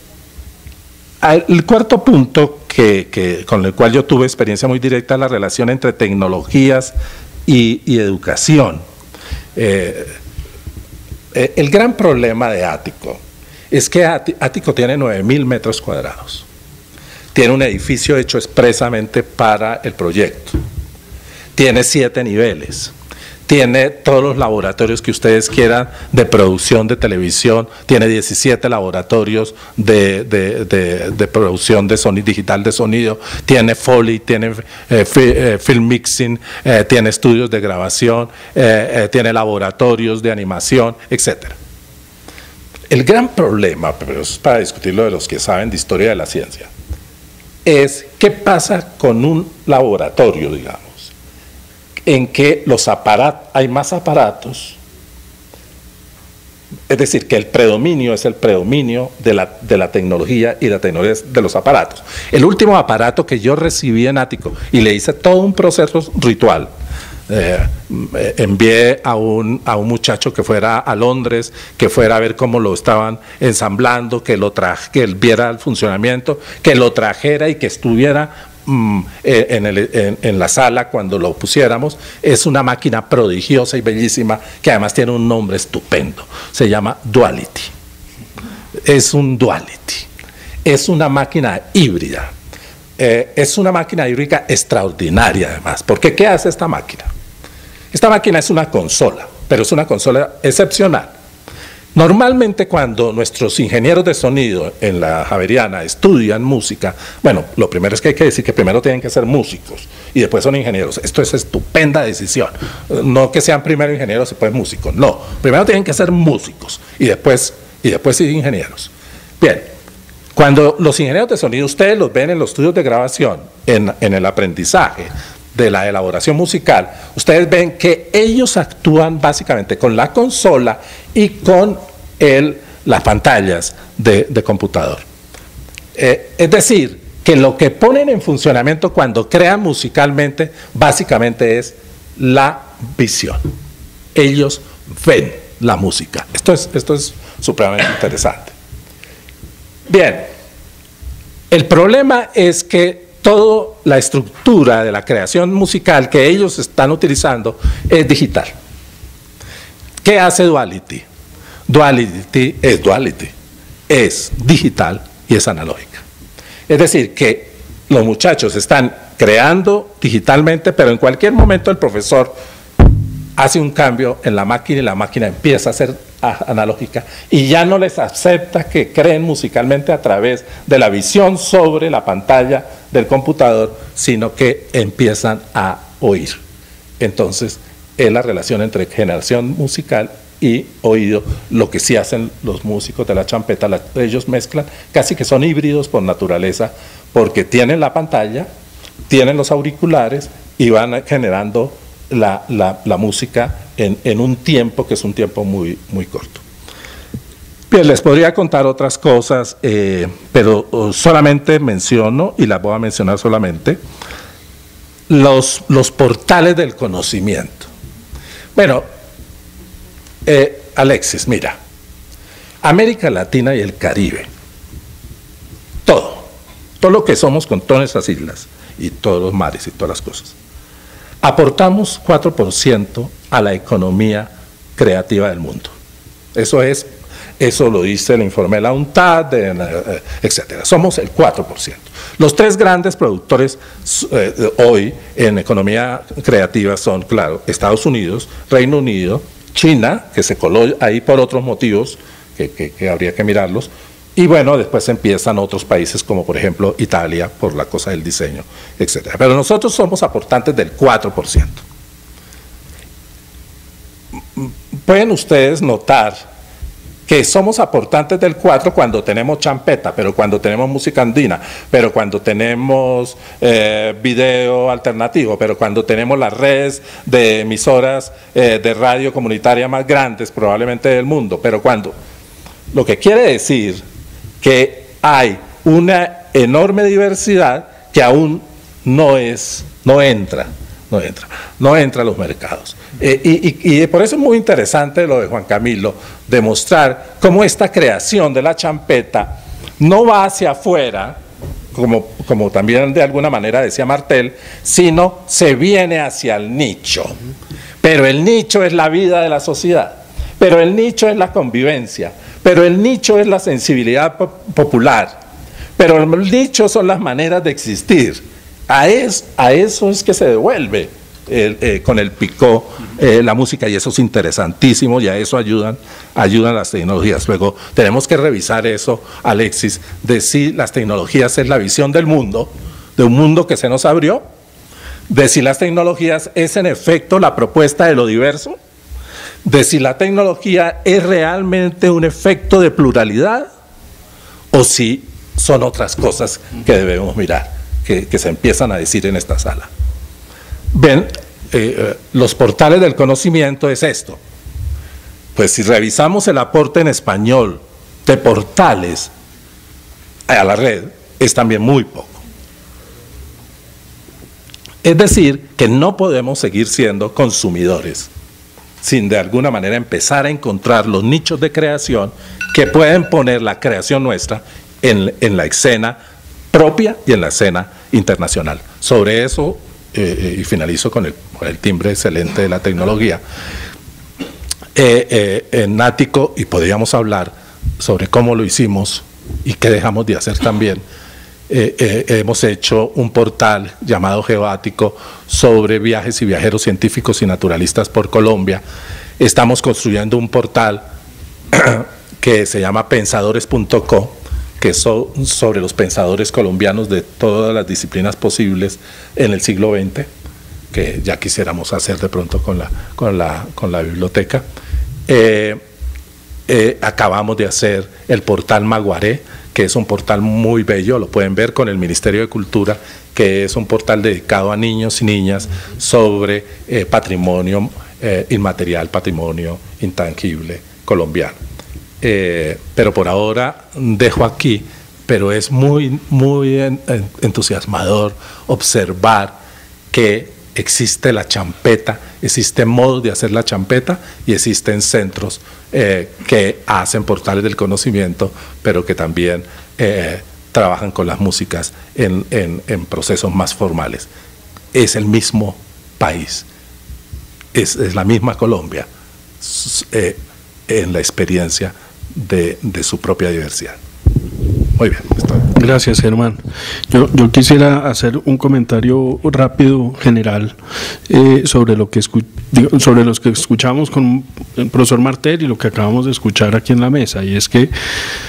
el cuarto punto que, que, con el cual yo tuve experiencia muy directa es la relación entre tecnologías y, y educación. Eh, eh, el gran problema de Ático es que Ático tiene nueve mil metros cuadrados. Tiene un edificio hecho expresamente para el proyecto. Tiene siete niveles. Tiene todos los laboratorios que ustedes quieran de producción de televisión, tiene diecisiete laboratorios de, de, de, de producción de sonido, digital de sonido, tiene Foley, tiene eh, fi, eh, film mixing, eh, tiene estudios de grabación, eh, eh, tiene laboratorios de animación, etcétera. el gran problema, pero eso es para discutirlo de los que saben de historia de la ciencia, es qué pasa con un laboratorio, digamos, en que los aparatos, hay más aparatos, es decir, que el predominio es el predominio de la, de la tecnología y la tecnología de los aparatos. El último aparato que yo recibí en Ático, y le hice todo un proceso ritual, Eh, envié a un, a un muchacho que fuera a Londres, que fuera a ver cómo lo estaban ensamblando, que lo traje, que él viera el funcionamiento, que lo trajera y que estuviera mm, en, el, en, en la sala cuando lo pusiéramos. Es una máquina prodigiosa y bellísima que además tiene un nombre estupendo, se llama Duality. Es un Duality, es una máquina híbrida. Eh, es una máquina híbrida extraordinaria además, porque ¿qué hace esta máquina? Esta máquina es una consola, pero es una consola excepcional. Normalmente cuando nuestros ingenieros de sonido en la Javeriana estudian música, bueno, lo primero es que hay que decir que primero tienen que ser músicos y después son ingenieros. Esto es estupenda decisión. No que sean primero ingenieros y después músicos, no. Primero tienen que ser músicos y después, y después sí ingenieros. Bien, cuando los ingenieros de sonido, ustedes los ven en los estudios de grabación, en, en el aprendizaje de la elaboración musical, ustedes ven que ellos actúan básicamente con la consola y con el, las pantallas de, de computador. Eh, es decir, que lo que ponen en funcionamiento cuando crean musicalmente, básicamente es la visión. Ellos ven la música. Esto es, esto es supremamente interesante. Bien, el problema es que toda la estructura de la creación musical que ellos están utilizando es digital. ¿Qué hace Duality? Duality es Duality, es digital y es analógica. Es decir, que los muchachos están creando digitalmente, pero en cualquier momento el profesor hace un cambio en la máquina y la máquina empieza a ser analógica y ya no les acepta que creen musicalmente a través de la visión sobre la pantalla del computador, sino que empiezan a oír. Entonces es la relación entre generación musical y oído, lo que sí hacen los músicos de la champeta. La, ellos mezclan, casi que son híbridos por naturaleza, porque tienen la pantalla, tienen los auriculares y van generando la, la, la música en, en un tiempo que es un tiempo muy, muy corto. Bien, les podría contar otras cosas, eh, pero uh, solamente menciono, y las voy a mencionar solamente, los, los portales del conocimiento. Bueno, eh, Alexis, mira, América Latina y el Caribe, todo, todo lo que somos con todas esas islas, y todos los mares y todas las cosas, aportamos cuatro por ciento a la economía creativa del mundo. Eso es, eso lo dice el informe de la UNTAD, de, etcétera. Somos el cuatro por ciento. Los tres grandes productores eh, hoy en economía creativa son, claro, Estados Unidos, Reino Unido, China, que se coló ahí por otros motivos que, que, que habría que mirarlos, y bueno, después empiezan otros países como por ejemplo Italia por la cosa del diseño, etcétera. Pero nosotros somos aportantes del cuatro por ciento. Pueden ustedes notar que somos aportantes del cuatro cuando tenemos champeta, pero cuando tenemos música andina, pero cuando tenemos eh, video alternativo, pero cuando tenemos las redes de emisoras eh, de radio comunitaria más grandes probablemente del mundo, pero cuando, lo que quiere decir que hay una enorme diversidad que aún no es, no entra, no entra, no entra a los mercados. Eh, y, y, y por eso es muy interesante lo de Juan Camilo, demostrar cómo esta creación de la champeta no va hacia afuera, como, como también de alguna manera decía Martel, sino se viene hacia el nicho. Pero el nicho es la vida de la sociedad, pero el nicho es la convivencia, pero el nicho es la sensibilidad popular, pero el nicho son las maneras de existir. A, es, a eso es que se devuelve el, eh, con el Picot eh, la música, y eso es interesantísimo, y a eso ayudan, ayudan las tecnologías. Luego tenemos que revisar eso, Alexis, de si las tecnologías es la visión del mundo, de un mundo que se nos abrió, de si las tecnologías es en efecto la propuesta de lo diverso, de si la tecnología es realmente un efecto de pluralidad o si son otras cosas que debemos mirar, que, que se empiezan a decir en esta sala. Ven, eh, los portales del conocimiento es esto. Pues si revisamos el aporte en español de portales a la red, es también muy poco. Es decir, que no podemos seguir siendo consumidores sin de alguna manera empezar a encontrar los nichos de creación que pueden poner la creación nuestra en, en la escena propia y en la escena internacional. Sobre eso, eh, y finalizo con el, con el timbre excelente de la tecnología, eh, eh, en Ático, y podríamos hablar sobre cómo lo hicimos y qué dejamos de hacer también. Eh, eh, hemos hecho un portal llamado GeoÁtico sobre viajes y viajeros científicos y naturalistas por Colombia. Estamos construyendo un portal que se llama pensadores punto co, que es so, sobre los pensadores colombianos de todas las disciplinas posibles en el siglo veinte, que ya quisiéramos hacer de pronto con la, con la, con la biblioteca. Eh, eh, acabamos de hacer el portal Maguaré, que es un portal muy bello, lo pueden ver con el Ministerio de Cultura, que es un portal dedicado a niños y niñas sobre eh, patrimonio eh, inmaterial, patrimonio intangible colombiano. Eh, pero por ahora dejo aquí, pero es muy, muy en, en, entusiasmador observar que existe la champeta, existen modos de hacer la champeta y existen centros eh, que hacen portales del conocimiento, pero que también eh, trabajan con las músicas en, en, en procesos más formales. Es el mismo país, es, es la misma Colombia eh, en la experiencia de, de su propia diversidad. Muy bien. Estoy. Gracias, Germán. Yo, yo quisiera hacer un comentario rápido, general, eh, sobre, lo que sobre los que escuchamos con el profesor Martel y lo que acabamos de escuchar aquí en la mesa, y es que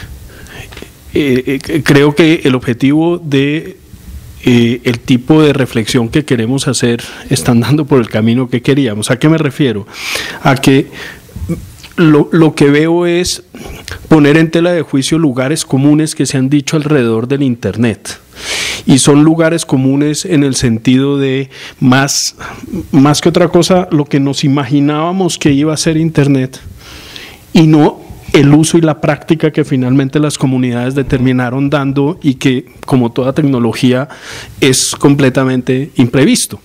eh, eh, creo que el objetivo de eh, el tipo de reflexión que queremos hacer están dando por el camino que queríamos. ¿A qué me refiero? A que Lo, lo que veo es poner en tela de juicio lugares comunes que se han dicho alrededor del Internet. Y son lugares comunes en el sentido de, más, más que otra cosa, lo que nos imaginábamos que iba a ser Internet y no el uso y la práctica que finalmente las comunidades determinaron dando, y que, como toda tecnología, es completamente imprevisto.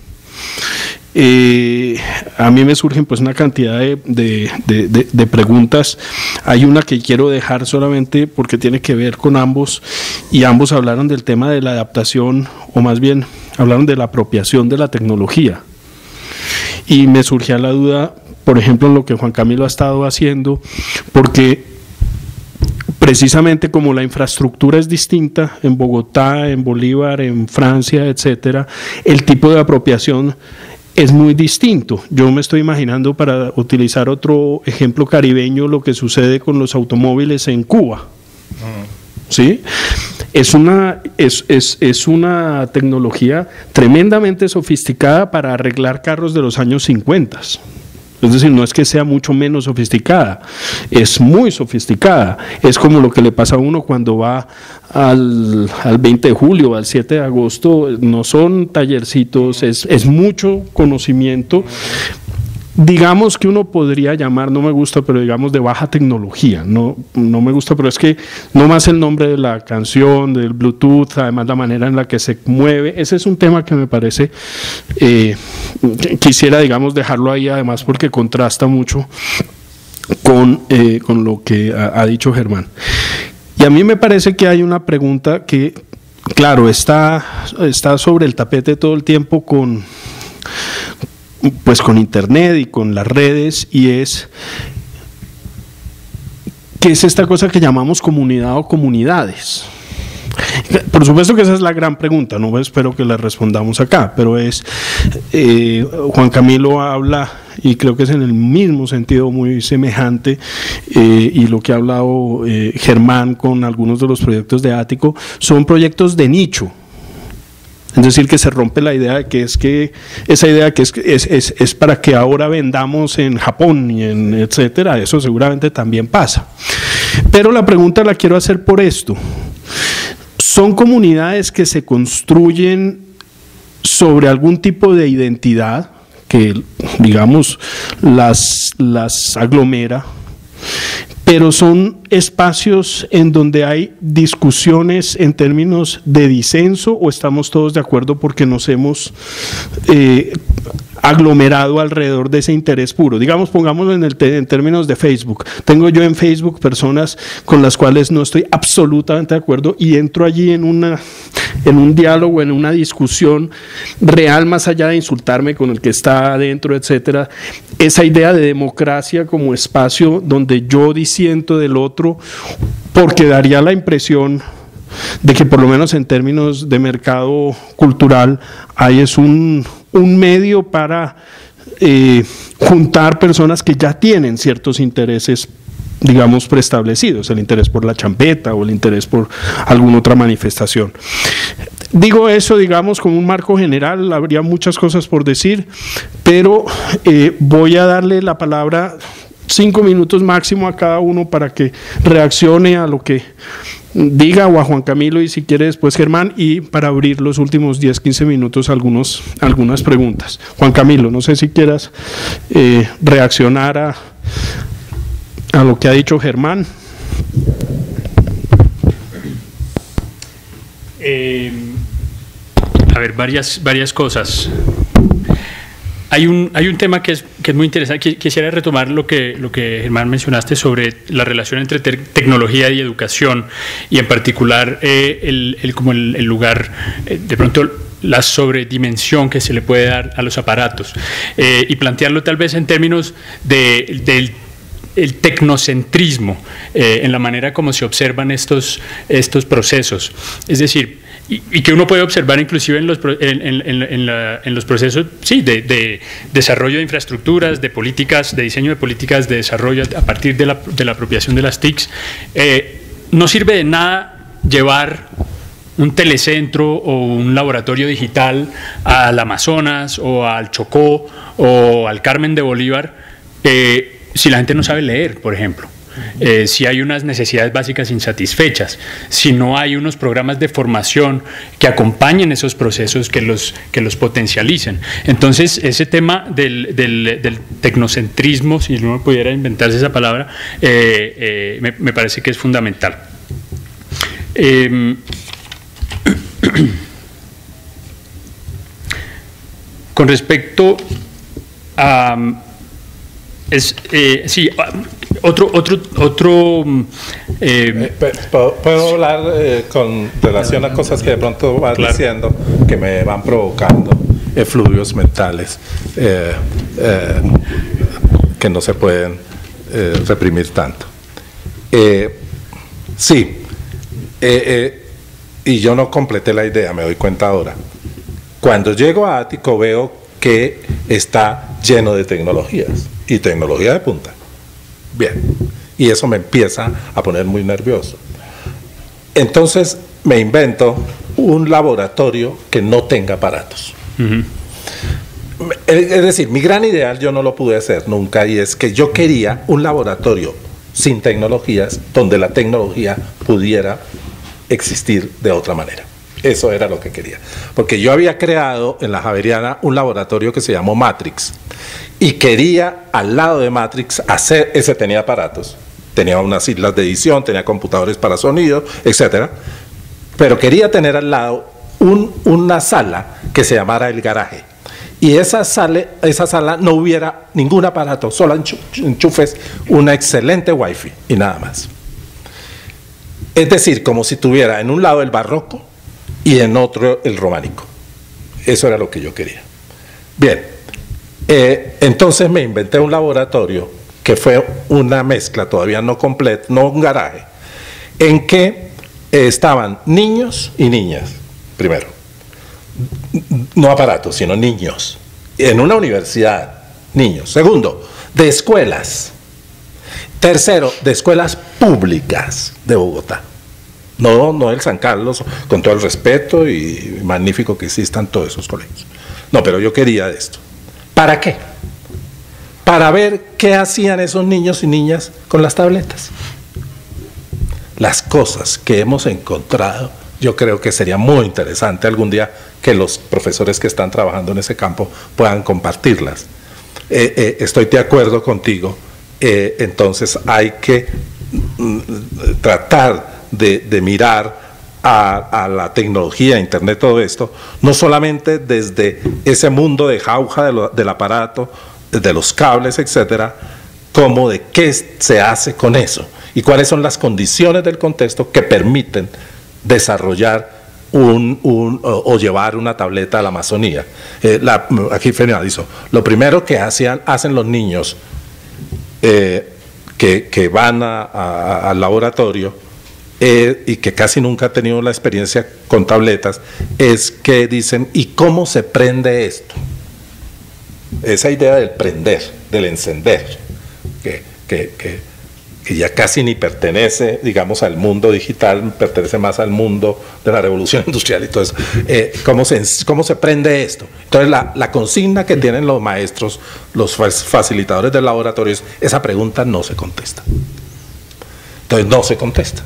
Eh, a mí me surgen pues una cantidad de, de, de, de, de preguntas. Hay una que quiero dejar solamente porque tiene que ver con ambos, y ambos hablaron del tema de la adaptación, o más bien hablaron de la apropiación de la tecnología, y me surgía la duda, por ejemplo, en lo que Juan Camilo ha estado haciendo, porque precisamente como la infraestructura es distinta en Bogotá, en Bolívar, en Francia, etcétera, el tipo de apropiación es muy distinto. Yo me estoy imaginando, para utilizar otro ejemplo caribeño, lo que sucede con los automóviles en Cuba. ¿Sí? Es una, es, es, es una tecnología tremendamente sofisticada para arreglar carros de los años cincuenta. Es decir, no es que sea mucho menos sofisticada, es muy sofisticada. Es como lo que le pasa a uno cuando va al, al veinte de julio, al siete de agosto, no son tallercitos, es, es mucho conocimiento. Digamos que uno podría llamar, no me gusta, pero digamos de baja tecnología, no, no me gusta, pero es que no más el nombre de la canción, del Bluetooth, además la manera en la que se mueve, ese es un tema que me parece, eh, quisiera digamos dejarlo ahí, además porque contrasta mucho con, eh, con lo que ha, ha dicho Germán. Y a mí me parece que hay una pregunta que, claro, está, está sobre el tapete todo el tiempo con... pues con Internet y con las redes, y es ¿qué es esta cosa que llamamos comunidad o comunidades? Por supuesto que esa es la gran pregunta, no espero que la respondamos acá, pero es, eh, Juan Camilo habla, y creo que es en el mismo sentido muy semejante, eh, y lo que ha hablado eh, Germán con algunos de los proyectos de Ático, son proyectos de nicho. Es decir, que se rompe la idea de que es que, esa idea que es, es, es, es para que ahora vendamos en Japón y en etcétera, eso seguramente también pasa. Pero la pregunta la quiero hacer por esto. ¿Son comunidades que se construyen sobre algún tipo de identidad que, digamos, las, las aglomera, pero son espacios en donde hay discusiones en términos de disenso, o estamos todos de acuerdo porque nos hemos eh, aglomerado alrededor de ese interés puro? Digamos, pongámoslo en, el te en términos de Facebook. Tengo yo en Facebook personas con las cuales no estoy absolutamente de acuerdo y entro allí en, una, en un diálogo, en una discusión real, más allá de insultarme con el que está adentro, etcétera. Esa idea de democracia como espacio donde yo disiento del otro, porque daría la impresión de que por lo menos en términos de mercado cultural hay es un, un medio para eh, juntar personas que ya tienen ciertos intereses, digamos, preestablecidos, el interés por la champeta o el interés por alguna otra manifestación. Digo eso, digamos, como un marco general, habría muchas cosas por decir, pero eh, voy a darle la palabra cinco minutos máximo a cada uno para que reaccione a lo que diga, o a Juan Camilo, y si quiere después Germán, y para abrir los últimos diez, quince minutos algunos, algunas preguntas. Juan Camilo, no sé si quieras eh, reaccionar a, a lo que ha dicho Germán. Eh, a ver, varias, varias cosas. Hay un, hay un tema que es, que es muy interesante. Quisiera retomar lo que, lo que Germán mencionaste sobre la relación entre te tecnología y educación, y en particular eh, el, el, como el, el lugar, eh, de pronto la sobredimensión que se le puede dar a los aparatos, eh, y plantearlo tal vez en términos de, del el tecnocentrismo eh, en la manera como se observan estos, estos procesos. Es decir, y, y que uno puede observar inclusive en los, en, en, en, la, en los procesos sí, de, de desarrollo de infraestructuras, de políticas, de diseño de políticas de desarrollo a partir de la, de la apropiación de las T I Cs. Eh, no sirve de nada llevar un telecentro o un laboratorio digital al Amazonas o al Chocó o al Carmen de Bolívar, eh, si la gente no sabe leer, por ejemplo, eh, si hay unas necesidades básicas insatisfechas, si no hay unos programas de formación que acompañen esos procesos, que los, que los potencialicen. Entonces, ese tema del, del, del tecnocentrismo, si no pudiera inventarse esa palabra, eh, eh, me, me parece que es fundamental. Eh, con respecto a... Es, eh, sí, otro, otro, otro eh, ¿Puedo hablar eh, con relación a cosas que de pronto vas claro. diciendo que me van provocando efluvios mentales eh, eh, que no se pueden eh, reprimir tanto? Eh, sí, eh, eh, y yo no completé la idea, me doy cuenta ahora. Cuando llego a Ático veo que está lleno de tecnologías, y tecnología de punta. Bien, y eso me empieza a poner muy nervioso. Entonces me invento un laboratorio que no tenga aparatos. Uh-huh. Es decir, mi gran ideal yo no lo pude hacer nunca, y es que yo quería un laboratorio sin tecnologías, donde la tecnología pudiera existir de otra manera. Eso era lo que quería. Porque yo había creado en la Javeriana un laboratorio que se llamó Matrix, y quería al lado de Matrix hacer, ese tenía aparatos, tenía unas islas de edición, tenía computadores para sonido, etcétera, pero quería tener al lado un, una sala que se llamara el garaje, y esa sala, esa sala no hubiera ningún aparato, solo enchufes, una excelente wifi y nada más. Es decir, como si tuviera en un lado el barroco y en otro el románico. Eso era lo que yo quería. Bien. Eh, entonces me inventé un laboratorio que fue una mezcla, todavía no completa, no un garaje, en que eh, estaban niños y niñas, primero, no aparatos, sino niños, en una universidad, niños. Segundo, de escuelas. Tercero, de escuelas públicas de Bogotá, No, no el San Carlos, con todo el respeto y magnífico que existan todos esos colegios. No, pero yo quería esto. ¿Para qué? Para ver qué hacían esos niños y niñas con las tabletas. Las cosas que hemos encontrado, yo creo que sería muy interesante algún día que los profesores que están trabajando en ese campo puedan compartirlas. Eh, eh, estoy de acuerdo contigo, eh, entonces hay que mm, tratar de, de mirar a, a la tecnología, internet, todo esto, no solamente desde ese mundo de jauja de lo, del aparato, de los cables, etcétera, como de qué se hace con eso y cuáles son las condiciones del contexto que permiten desarrollar un, un, o, o llevar una tableta a la Amazonía. Eh, la, aquí Fernando dijo, lo primero que hacían, hacen los niños eh, que, que van a, a, al laboratorio eh, y que casi nunca han tenido la experiencia con tabletas, es que dicen, ¿y cómo se prende esto? Esa idea del prender, del encender, que, que, que, que ya casi ni pertenece, digamos, al mundo digital, pertenece más al mundo de la revolución industrial y todo eso. Eh, ¿cómo, se, ¿Cómo se prende esto? Entonces, la, la consigna que tienen los maestros, los facilitadores del laboratorio, es, esa pregunta no se contesta. Entonces, no se contesta.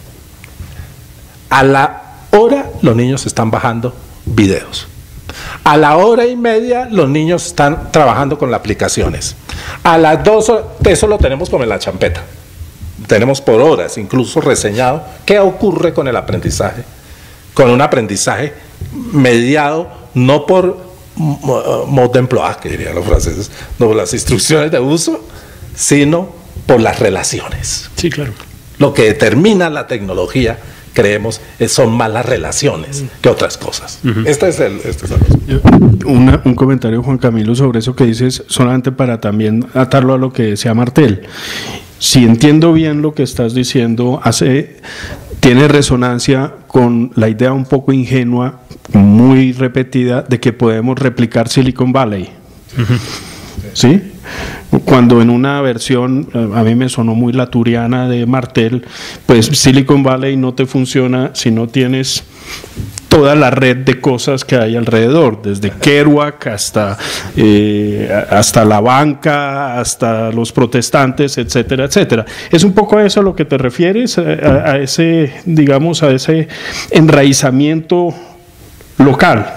A la hora, los niños están bajando videos. A la hora y media los niños están trabajando con las aplicaciones. A las dos horas, eso lo tenemos como en la champeta. Tenemos por horas, incluso reseñado, qué ocurre con el aprendizaje. Con un aprendizaje mediado no por mode d'emploi, que dirían los franceses, no por las instrucciones de uso, sino por las relaciones. Sí, claro. Lo que determina la tecnología, creemos, son más las relaciones que otras cosas. Uh-huh. Este es el... Este es el... Una, un comentario, Juan Camilo, sobre eso que dices, solamente para también atarlo a lo que decía Martel. Si entiendo bien lo que estás diciendo, hace, tiene resonancia con la idea un poco ingenua, muy repetida, de que podemos replicar Silicon Valley. Uh-huh. ¿Sí? Cuando en una versión, a mí me sonó muy laturiana de Martel, pues Silicon Valley no te funciona si no tienes toda la red de cosas que hay alrededor, desde Kerouac hasta, eh, hasta la banca, hasta los protestantes, etcétera, etcétera. ¿Es un poco a eso a lo que te refieres? A, a ese, digamos, a ese enraizamiento local.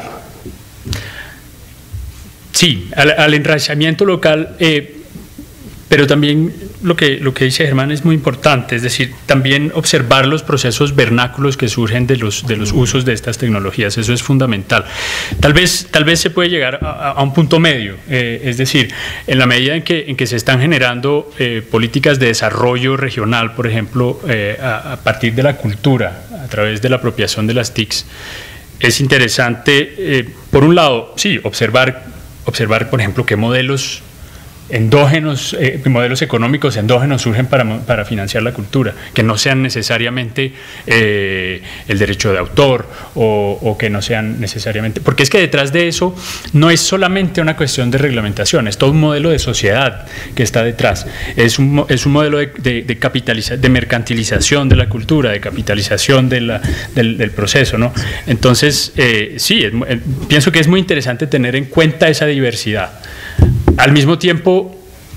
Sí, al, al enraizamiento local, eh, pero también lo que, lo que dice Germán es muy importante, es decir, también observar los procesos vernáculos que surgen de los, de los usos de estas tecnologías, eso es fundamental. Tal vez, tal vez se puede llegar a, a un punto medio, eh, es decir, en la medida en que, en que se están generando eh, políticas de desarrollo regional, por ejemplo, eh, a, a partir de la cultura, a través de la apropiación de las T I Cs, es interesante, eh, por un lado, sí, observar, observar, por ejemplo, qué modelos endógenos, eh, modelos económicos endógenos surgen para, para financiar la cultura, que no sean necesariamente eh, el derecho de autor o, o que no sean necesariamente, porque es que detrás de eso no es solamente una cuestión de reglamentación, es todo un modelo de sociedad que está detrás, es un, es un modelo de, de, de, capitaliza, de mercantilización de la cultura, de capitalización de la, del, del proceso, ¿no? Entonces, eh, sí, es, eh, pienso que es muy interesante tener en cuenta esa diversidad. Al mismo tiempo,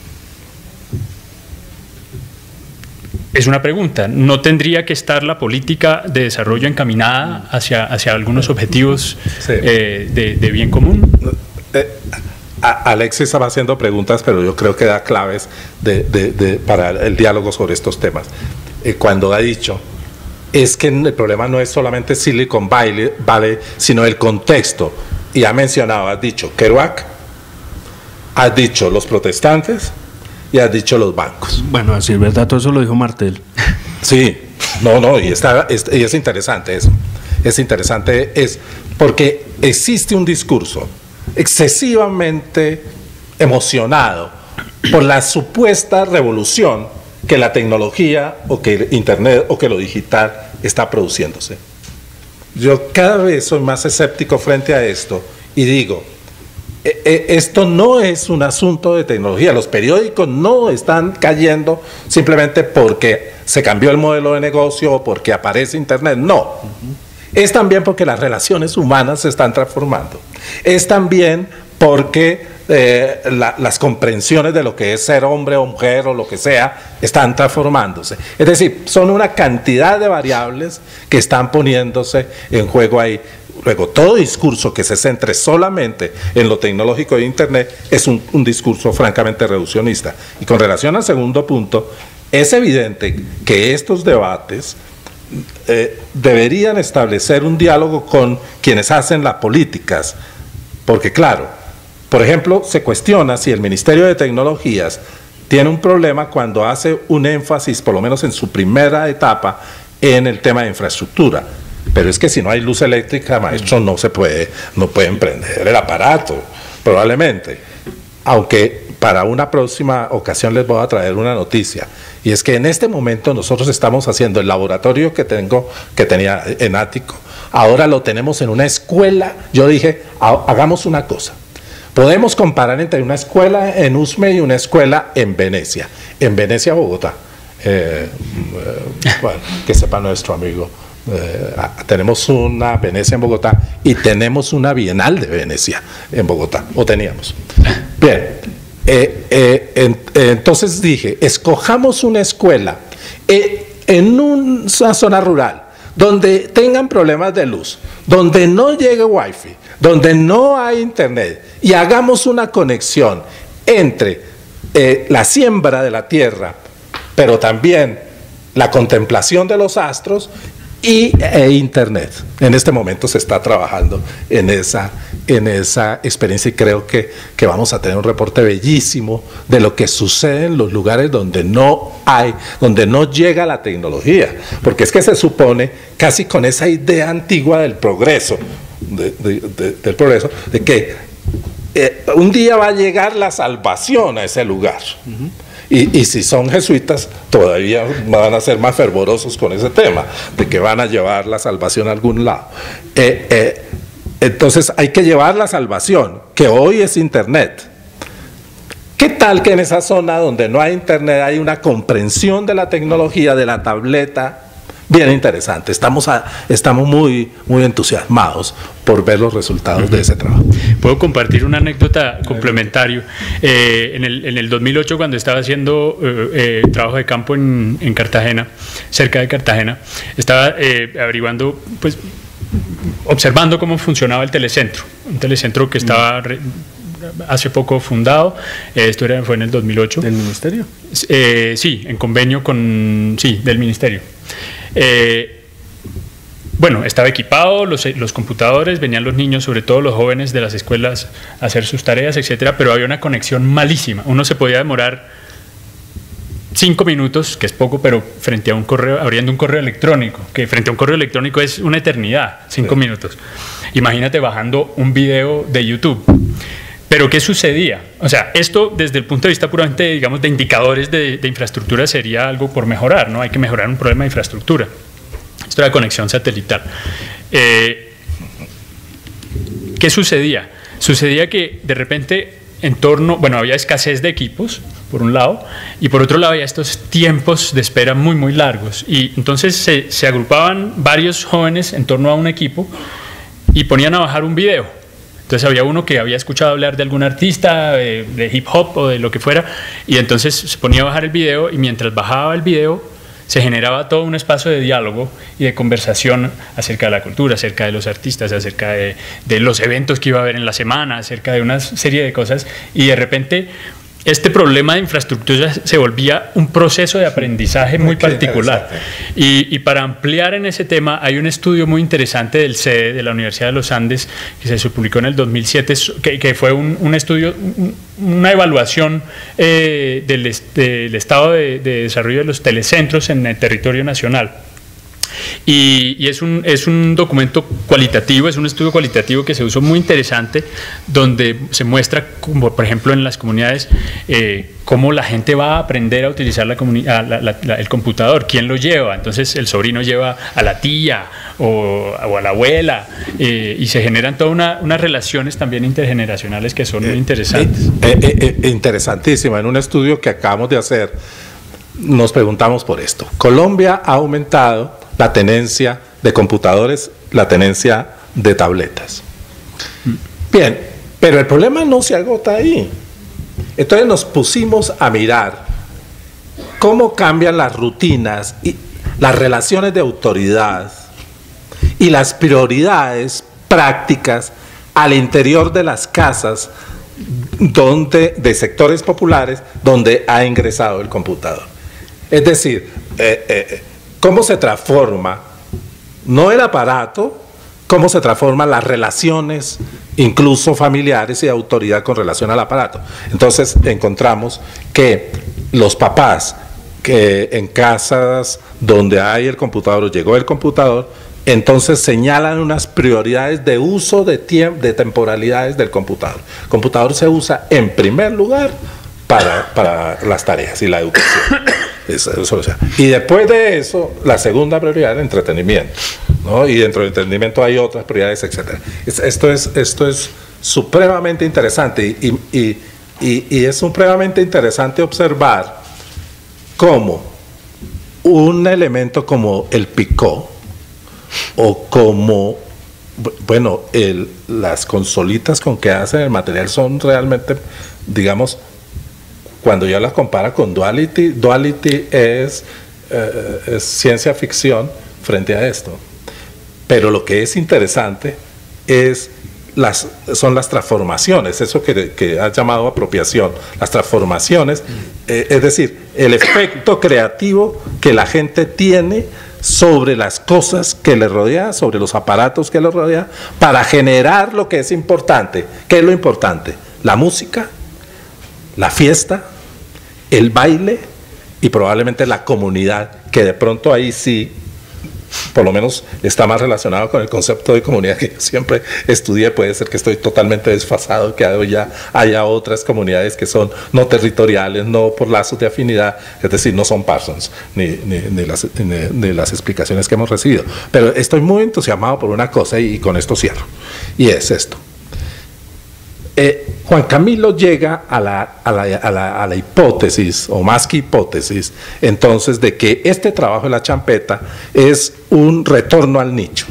es una pregunta, ¿no tendría que estar la política de desarrollo encaminada hacia, hacia algunos objetivos sí. eh, de, de bien común? Eh, Alexis estaba haciendo preguntas, pero yo creo que da claves de, de, de, para el diálogo sobre estos temas. Eh, cuando ha dicho, es que el problema no es solamente Silicon Valley, Valley sino el contexto. Y ha mencionado, has dicho, Kerouac, has dicho los protestantes y has dicho los bancos. Bueno, así es verdad, todo eso lo dijo Martel. Sí, no, no, y, está, es, y es interesante eso. Es interesante, es porque existe un discurso excesivamente emocionado por la supuesta revolución que la tecnología o que el internet o que lo digital está produciéndose. Yo cada vez soy más escéptico frente a esto y digo, esto no es un asunto de tecnología, los periódicos no están cayendo simplemente porque se cambió el modelo de negocio o porque aparece Internet, no. Uh-huh. Es también porque las relaciones humanas se están transformando. Es también porque eh, la, las comprensiones de lo que es ser hombre o mujer o lo que sea están transformándose. Es decir, son una cantidad de variables que están poniéndose en juego ahí. Luego, todo discurso que se centre solamente en lo tecnológico de Internet es un, un discurso francamente reduccionista. Y con relación al segundo punto, es evidente que estos debates eh, deberían establecer un diálogo con quienes hacen las políticas, porque claro, por ejemplo, se cuestiona si el Ministerio de Tecnologías tiene un problema cuando hace un énfasis, por lo menos en su primera etapa, en el tema de infraestructura. Pero es que si no hay luz eléctrica, maestro, no se puede, no pueden prender el aparato, probablemente. Aunque para una próxima ocasión les voy a traer una noticia, y es que en este momento nosotros estamos haciendo el laboratorio que tengo, que tenía en Ático, ahora lo tenemos en una escuela. Yo dije, hagamos una cosa, podemos comparar entre una escuela en Usme y una escuela en Venecia, en Venecia, Bogotá, eh, eh, bueno, que sepa nuestro amigo. Eh, tenemos una Venecia en Bogotá y tenemos una Bienal de Venecia en Bogotá, o teníamos. Bien, eh, eh, en, eh, entonces dije, escojamos una escuela eh, en una zona rural donde tengan problemas de luz, donde no llegue wifi, donde no hay internet, y hagamos una conexión entre eh, la siembra de la tierra, pero también la contemplación de los astros y e Internet. En este momento se está trabajando en esa, en esa experiencia, y creo que, que vamos a tener un reporte bellísimo de lo que sucede en los lugares donde no hay, donde no llega la tecnología, porque es que se supone, casi con esa idea antigua del progreso, de, de, de, del progreso, de que eh, un día va a llegar la salvación a ese lugar. Uh-huh. Y, y si son jesuitas, todavía van a ser más fervorosos con ese tema, de que van a llevar la salvación a algún lado. Eh, eh, entonces hay que llevar la salvación, que hoy es Internet. ¿Qué tal que en esa zona donde no hay Internet hay una comprensión de la tecnología, de la tableta? Bien interesante, estamos, a, estamos muy, muy entusiasmados por ver los resultados uh-huh. de ese trabajo. Puedo compartir una anécdota complementario. Eh, en, el, en el dos mil ocho, cuando estaba haciendo eh, eh, trabajo de campo en, en Cartagena, cerca de Cartagena, estaba eh, averiguando, pues, observando cómo funcionaba el telecentro, un telecentro que estaba re, hace poco fundado. Eh, esto era, fue en el dos mil ocho. ¿Del ministerio? Eh, sí, en convenio con, sí, del ministerio. Eh, bueno, estaba equipado, los, los computadores, venían los niños, sobre todo los jóvenes de las escuelas, a hacer sus tareas, etcétera, pero había una conexión malísima. Uno se podía demorar cinco minutos, que es poco, pero frente a un correo, abriendo un correo electrónico, que frente a un correo electrónico es una eternidad, cinco sí. minutos. Imagínate bajando un video de YouTube. Pero ¿qué sucedía? O sea, esto desde el punto de vista puramente, digamos, de indicadores de, de infraestructura sería algo por mejorar, ¿no? Hay que mejorar un problema de infraestructura. Esto era conexión satelital. Eh, ¿Qué sucedía? Sucedía que de repente en torno, bueno, había escasez de equipos, por un lado, y por otro lado había estos tiempos de espera muy, muy largos. Y entonces se, se agrupaban varios jóvenes en torno a un equipo y ponían a bajar un video. Entonces había uno que había escuchado hablar de algún artista, de, de hip hop o de lo que fuera, y entonces se ponía a bajar el video, y mientras bajaba el video se generaba todo un espacio de diálogo y de conversación acerca de la cultura, acerca de los artistas, acerca de, de los eventos que iba a haber en la semana, acerca de una serie de cosas, y de repente este problema de infraestructura se volvía un proceso de aprendizaje muy particular. Y, y para ampliar en ese tema, hay un estudio muy interesante del C E D, de la Universidad de los Andes, que se publicó en el dos mil siete, que, que fue un, un estudio, un, una evaluación eh, del, del estado de, de desarrollo de los telecentros en el territorio nacional. Y, y es, un, es un documento cualitativo, es un estudio cualitativo que se usó muy interesante, donde se muestra, como por ejemplo en las comunidades, eh, cómo la gente va a aprender a utilizar la la, la, la, el computador, quién lo lleva. Entonces el sobrino lleva a la tía o, o a la abuela, eh, y se generan todas una, unas relaciones también intergeneracionales que son muy interesantes. Eh, eh, eh, interesantísima. En un estudio que acabamos de hacer nos preguntamos por esto. Colombia ha aumentado la tenencia de computadores, la tenencia de tabletas. Bien, pero el problema no se agota ahí. Entonces nos pusimos a mirar cómo cambian las rutinas y las relaciones de autoridad y las prioridades prácticas al interior de las casas donde, de sectores populares donde ha ingresado el computador. Es decir, eh, eh, cómo se transforma, no el aparato, cómo se transforman las relaciones, incluso familiares y de autoridad con relación al aparato. Entonces encontramos que los papás que en casas donde hay el computador o llegó el computador, entonces señalan unas prioridades de uso de tiempo, de temporalidades del computador. El computador se usa en primer lugar para, para las tareas y la educación. Eso, eso, o sea. Y después de eso, la segunda prioridad es el entretenimiento, ¿no? Y dentro del entretenimiento hay otras prioridades, etcétera. Esto es, esto es supremamente interesante y, y, y, y es supremamente interesante observar cómo un elemento como el picó o como, bueno, el, las consolitas con que hacen el material son realmente, digamos, cuando ya las compara con Duality, Duality es, eh, es ciencia ficción frente a esto. Pero lo que es interesante es las, son las transformaciones, eso que, que has llamado apropiación, las transformaciones, eh, es decir, el efecto creativo que la gente tiene sobre las cosas que le rodean, sobre los aparatos que le rodean, para generar lo que es importante. ¿Qué es lo importante? La música, la fiesta, el baile y probablemente la comunidad, que de pronto ahí sí, por lo menos está más relacionado con el concepto de comunidad que yo siempre estudié. Puede ser que estoy totalmente desfasado, que ya haya otras comunidades que son no territoriales, no por lazos de afinidad, es decir, no son Parsons, ni, ni, ni, las, ni, ni las explicaciones que hemos recibido. Pero estoy muy entusiasmado por una cosa y, y con esto cierro, y es esto. Eh, Juan Camilo llega a la, a, la, a, la, a la hipótesis, o más que hipótesis, entonces, de que este trabajo de la champeta es un retorno al nicho.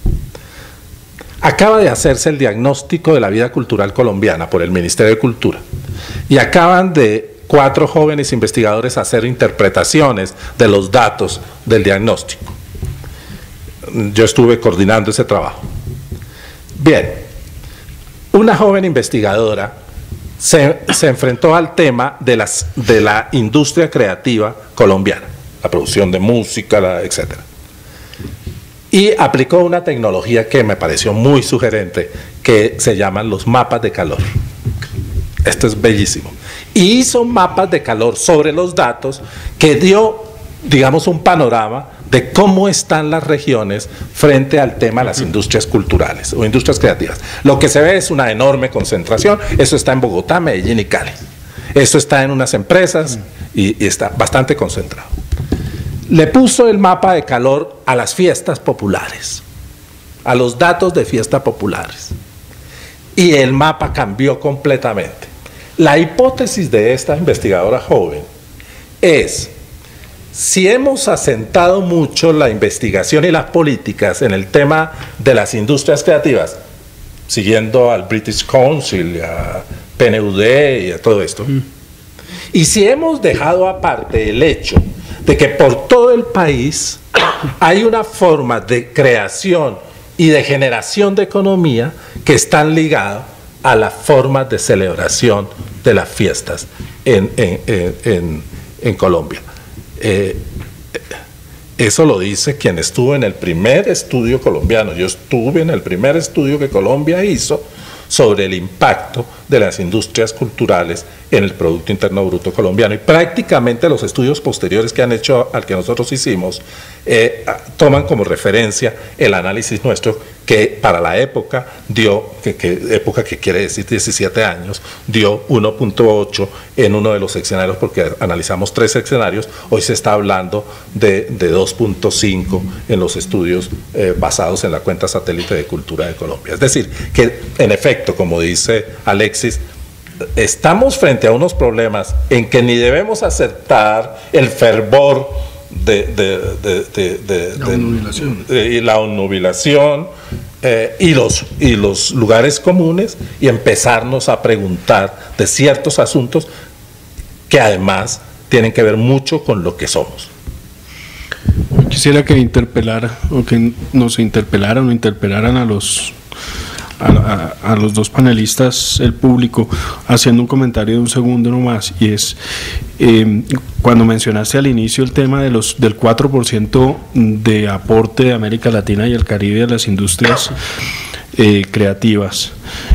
Acaba de hacerse el diagnóstico de la vida cultural colombiana por el Ministerio de Cultura y acaban de cuatro jóvenes investigadores hacer interpretaciones de los datos del diagnóstico. Yo estuve coordinando ese trabajo. Bien. Una joven investigadora se, se enfrentó al tema de, las, de la industria creativa colombiana, la producción de música, la, etcétera. Y aplicó una tecnología que me pareció muy sugerente, que se llaman los mapas de calor. Esto es bellísimo. Y hizo mapas de calor sobre los datos que dio, digamos, un panorama de cómo están las regiones frente al tema de las industrias culturales o industrias creativas. Lo que se ve es una enorme concentración. Eso está en Bogotá, Medellín y Cali. Eso está en unas empresas y, y está bastante concentrado. Le puso el mapa de calor a las fiestas populares, a los datos de fiestas populares. Y el mapa cambió completamente. La hipótesis de esta investigadora joven es: si hemos asentado mucho la investigación y las políticas en el tema de las industrias creativas, siguiendo al British Council, a P N U D y a todo esto, mm. y si hemos dejado aparte el hecho de que por todo el país hay una forma de creación y de generación de economía que están ligadas a las formas de celebración de las fiestas en, en, en, en, en Colombia. Eh, eso lo dice quien estuvo en el primer estudio colombiano. Yo estuve en el primer estudio que Colombia hizo sobre el impacto de las industrias culturales en el Producto Interno Bruto colombiano, y prácticamente los estudios posteriores que han hecho al que nosotros hicimos eh, toman como referencia el análisis nuestro, que para la época dio, que, que época que quiere decir diecisiete años, dio uno punto ocho en uno de los escenarios, porque analizamos tres escenarios. Hoy se está hablando de, de dos punto cinco en los estudios eh, basados en la cuenta satélite de cultura de Colombia. Es decir, que en efecto, como dice Alexis, estamos frente a unos problemas en que ni debemos aceptar el fervor de, de, de, de, de, la de, obnubilación, de, de, la obnubilación eh, y, los, y los lugares comunes, y empezarnos a preguntar de ciertos asuntos que además tienen que ver mucho con lo que somos. Quisiera que interpelara o que nos interpelaran o interpelaran a los a, a, a los dos panelistas, el público, haciendo un comentario de un segundo nomás, y es eh, cuando mencionaste al inicio el tema de los del cuatro por ciento de aporte de América Latina y el Caribe a las industrias eh, creativas.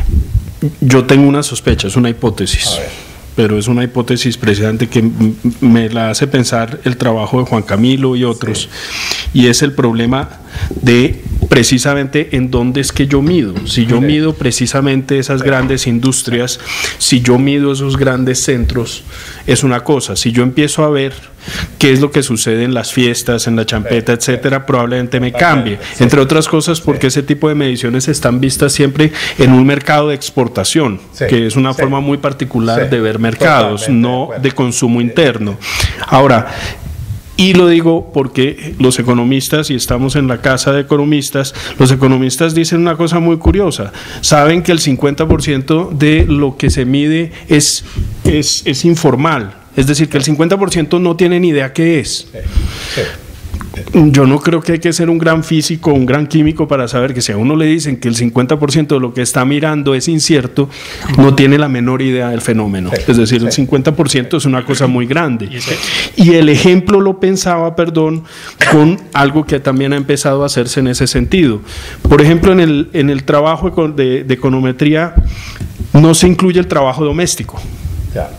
Yo tengo una sospecha, es una hipótesis, pero es una hipótesis precisamente que me la hace pensar el trabajo de Juan Camilo y otros, sí. Y es el problema de precisamente en dónde es que yo mido. Si yo mido precisamente esas grandes industrias, si yo mido esos grandes centros, es una cosa. Si yo empiezo a ver qué es lo que sucede en las fiestas, en la champeta, etcétera, probablemente me cambie. Entre otras cosas porque ese tipo de mediciones están vistas siempre en un mercado de exportación, sí, que es una sí. forma muy particular sí. de ver mercados, totalmente, no de, de consumo interno. Ahora, y lo digo porque los economistas, y estamos en la casa de economistas, los economistas dicen una cosa muy curiosa. Saben que el cincuenta por ciento de lo que se mide es, es, es informal. Es decir, que el cincuenta por ciento no tiene ni idea qué es. Sí, sí. Yo no creo que hay que ser un gran físico, un gran químico para saber que si a uno le dicen que el cincuenta por ciento de lo que está mirando es incierto, no tiene la menor idea del fenómeno. Sí, es decir, sí. el cincuenta por ciento es una cosa muy grande. Y el ejemplo lo pensaba, perdón, con algo que también ha empezado a hacerse en ese sentido. Por ejemplo, en el, en el trabajo de, de econometría no se incluye el trabajo doméstico. Ya.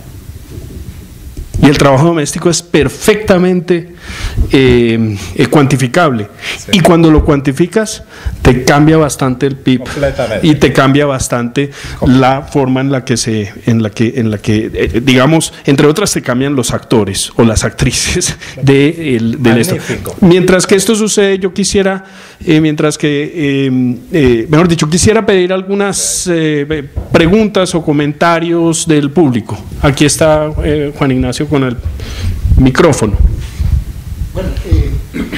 Y el trabajo doméstico es perfectamente eh, eh, cuantificable. Sí. Y cuando lo cuantificas, te cambia bastante el P I B y te cambia bastante la forma en la que se, en la que, en la que eh, digamos, entre otras, te cambian los actores o las actrices de, el, de esto. Mientras que esto sucede, yo quisiera, eh, mientras que, eh, eh, mejor dicho, quisiera pedir algunas eh, preguntas o comentarios del público. Aquí está eh, Juan Ignacio con el micrófono. Bueno, eh,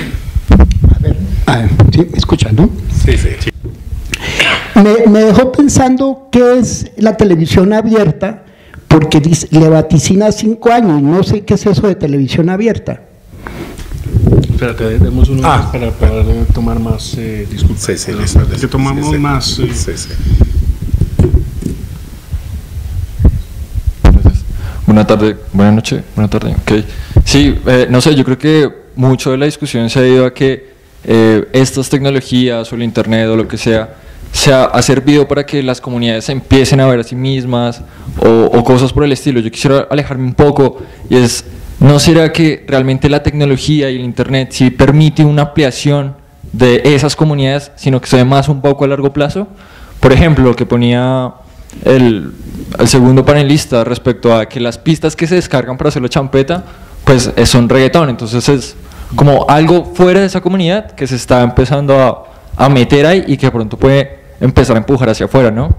a ver, ah, ¿sí? ¿Me escuchan, no? Sí, sí. sí. Me, me dejó pensando qué es la televisión abierta, porque dice, le vaticina cinco años, no sé qué es eso de televisión abierta. Espérate, demos uno ah, para poder tomar más, eh, disculpa. Sí, sí, listo, listo, que tomamos sí, sí. más. Eh, sí, sí. Buenas tardes, buenas noches, buenas tardes. Okay. Sí, eh, no sé, yo creo que mucho de la discusión se ha ido a que eh, estas tecnologías o el internet o lo que sea, se ha, ha servido para que las comunidades se empiecen a ver a sí mismas o, o cosas por el estilo. Yo quisiera alejarme un poco y es, ¿no será que realmente la tecnología y el internet sí permite una ampliación de esas comunidades, sino que se ve más un poco a largo plazo? Por ejemplo, lo que ponía el, el segundo panelista respecto a que las pistas que se descargan para hacerlo champeta, pues son reggaetón, entonces es como algo fuera de esa comunidad que se está empezando a, a meter ahí y que de pronto puede empezar a empujar hacia afuera, ¿no?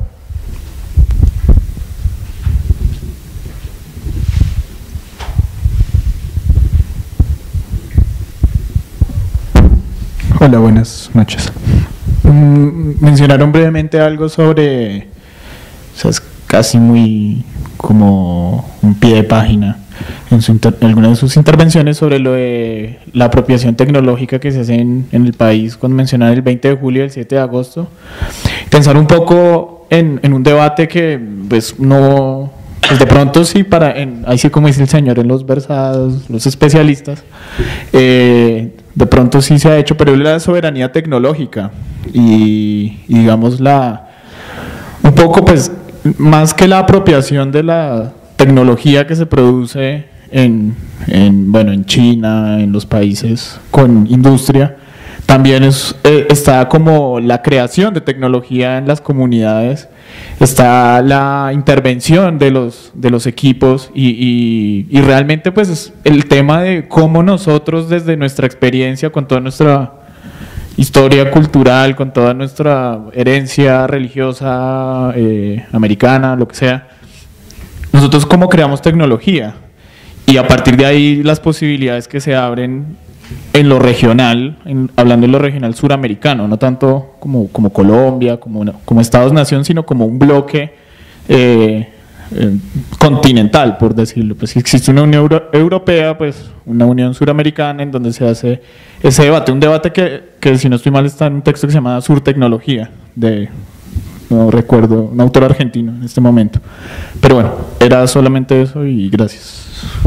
Hola, buenas noches. Mm, mencionaron brevemente algo sobre, o sea, es casi muy como un pie de página en, su inter, en alguna de sus intervenciones sobre lo de la apropiación tecnológica que se hace en, en el país, cuando mencionaron el veinte de julio y el siete de agosto. Pensar un poco en, en un debate que pues no, pues de pronto sí, para, en, ahí sí como dice el señor, en los versados, los especialistas, eh, de pronto sí se ha hecho, pero es la soberanía tecnológica y, y digamos la, un poco pues más que la apropiación de la tecnología que se produce en, en, bueno, en China, en los países con industria, también es, eh, está como la creación de tecnología en las comunidades, está la intervención de los, de los equipos y, y, y realmente pues es el tema de cómo nosotros desde nuestra experiencia, con toda nuestra historia cultural, con toda nuestra herencia religiosa, eh, americana, lo que sea, nosotros cómo creamos tecnología y a partir de ahí las posibilidades que se abren en lo regional, en, hablando de lo regional suramericano, no tanto como, como Colombia, como, una, como Estados-nación, sino como un bloque eh, eh, continental, por decirlo. Pues si existe una Unión Euro Europea, pues una Unión Suramericana en donde se hace ese debate, un debate que, que si no estoy mal está en un texto que se llama Surtecnología, de, no recuerdo, un autor argentino en este momento. Pero bueno, era solamente eso y gracias.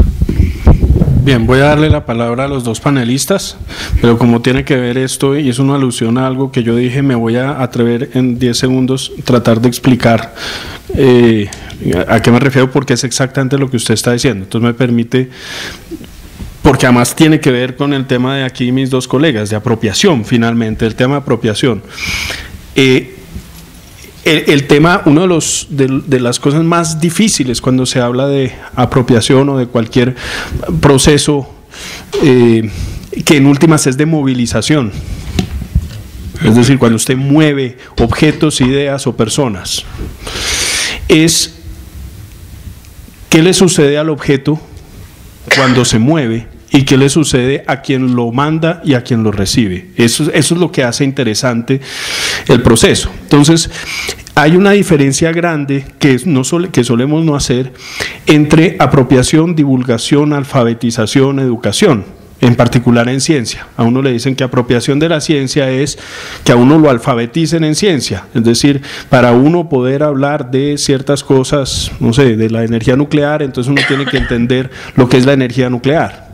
Bien, voy a darle la palabra a los dos panelistas, pero como tiene que ver esto y es una alusión a algo que yo dije, me voy a atrever en diez segundos tratar de explicar eh, a qué me refiero, porque es exactamente lo que usted está diciendo. Entonces me permite, porque además tiene que ver con el tema de aquí mis dos colegas, de apropiación finalmente, el tema de apropiación. Eh, El, el tema, uno de, los, de, de las cosas más difíciles cuando se habla de apropiación o de cualquier proceso eh, que en últimas es de movilización, es decir, cuando usted mueve objetos, ideas o personas, es qué le sucede al objeto cuando se mueve y qué le sucede a quien lo manda y a quien lo recibe. Eso, eso es lo que hace interesante el proceso. Entonces, hay una diferencia grande que, no sole, que solemos no hacer entre apropiación, divulgación, alfabetización, educación, en particular en ciencia. A uno le dicen que apropiación de la ciencia es que a uno lo alfabeticen en ciencia, es decir, para uno poder hablar de ciertas cosas, no sé, de la energía nuclear, entonces uno tiene que entender lo que es la energía nuclear.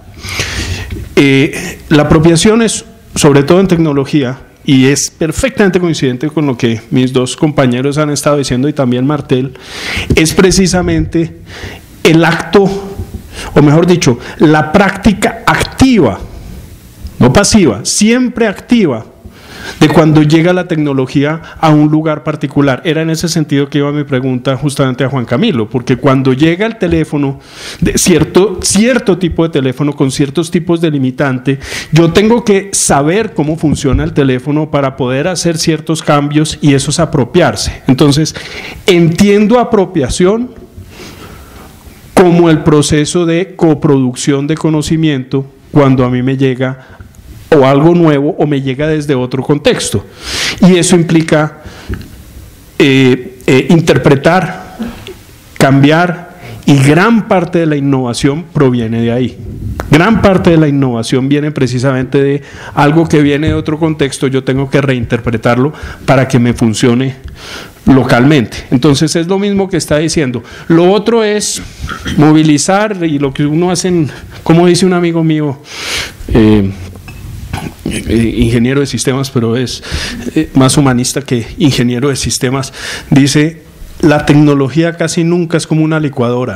Eh, la apropiación es, sobre todo en tecnología, y es perfectamente coincidente con lo que mis dos compañeros han estado diciendo y también Martel, es precisamente el acto, o mejor dicho, la práctica activa, no pasiva, siempre activa, de cuando llega la tecnología a un lugar particular. Era en ese sentido que iba mi pregunta justamente a Juan Camilo, porque cuando llega el teléfono, de cierto, cierto tipo de teléfono con ciertos tipos de limitante, yo tengo que saber cómo funciona el teléfono para poder hacer ciertos cambios y eso es apropiarse. Entonces, entiendo apropiación como el proceso de coproducción de conocimiento cuando a mí me llega o algo nuevo o me llega desde otro contexto. Y eso implica eh, eh, interpretar, cambiar, y gran parte de la innovación proviene de ahí. Gran parte de la innovación viene precisamente de algo que viene de otro contexto, yo tengo que reinterpretarlo para que me funcione localmente. Entonces es lo mismo que está diciendo. Lo otro es movilizar, y lo que uno hace, en, como dice un amigo mío, eh, ingeniero de sistemas, pero es eh, más humanista que ingeniero de sistemas, dice: la tecnología casi nunca es como una licuadora.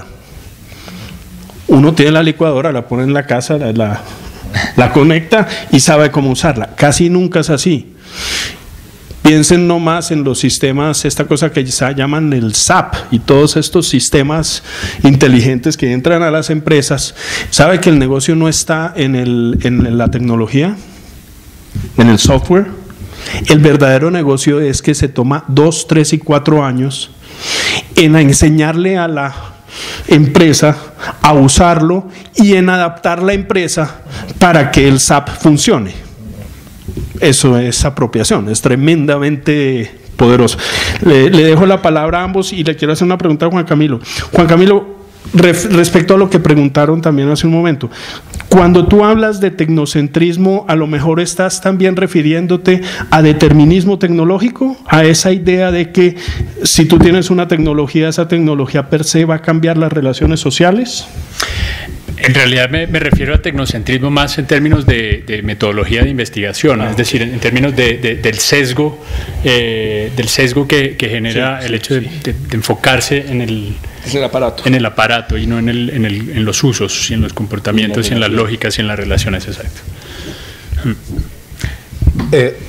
Uno tiene la licuadora, la pone en la casa, la, la, la conecta y sabe cómo usarla. Casi nunca es así. Piensen nomás en los sistemas, esta cosa que ya llaman el S A P y todos estos sistemas inteligentes que entran a las empresas. ¿Sabe que el negocio no está en, el, en la tecnología, en el software? El verdadero negocio es que se toma dos, tres y cuatro años en enseñarle a la empresa a usarlo y en adaptar la empresa para que el S A P funcione. Eso es apropiación, es tremendamente poderoso. Le, le dejo la palabra a ambos y le quiero hacer una pregunta a Juan Camilo. Juan Camilo, ref, respecto a lo que preguntaron también hace un momento, cuando tú hablas de tecnocentrismo, a lo mejor estás también refiriéndote a determinismo tecnológico, a esa idea de que si tú tienes una tecnología, esa tecnología per se va a cambiar las relaciones sociales. En realidad me, me refiero a tecnocentrismo más en términos de, de metodología de investigación, ah, es decir, en, en términos de, de, del sesgo, eh, del sesgo que, que genera sí, el sí, hecho de, sí. de, de enfocarse en el, es el aparato, en el aparato y no en, el, en, el, en los usos, y en los comportamientos, y en las lógicas y en las relaciones, exacto. Eh,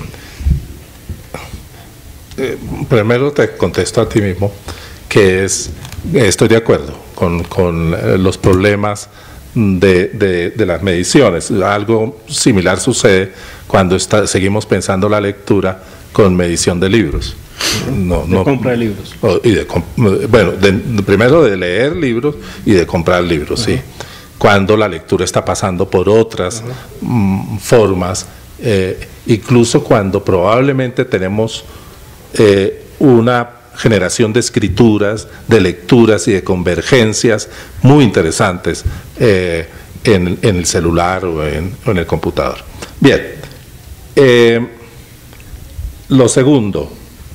eh, primero te contesto a ti mismo que es, estoy de acuerdo con, con eh, los problemas De, de, de las mediciones. Algo similar sucede cuando está, seguimos pensando la lectura con medición de libros. no, de no, compra de libros. Y de, bueno, de, de, primero de leer libros y de comprar libros, uh-huh. sí. Cuando la lectura está pasando por otras uh-huh. mm, formas, eh, incluso cuando probablemente tenemos eh, una generación de escrituras, de lecturas y de convergencias muy interesantes eh, en, en el celular o en, o en el computador. Bien, eh, lo segundo,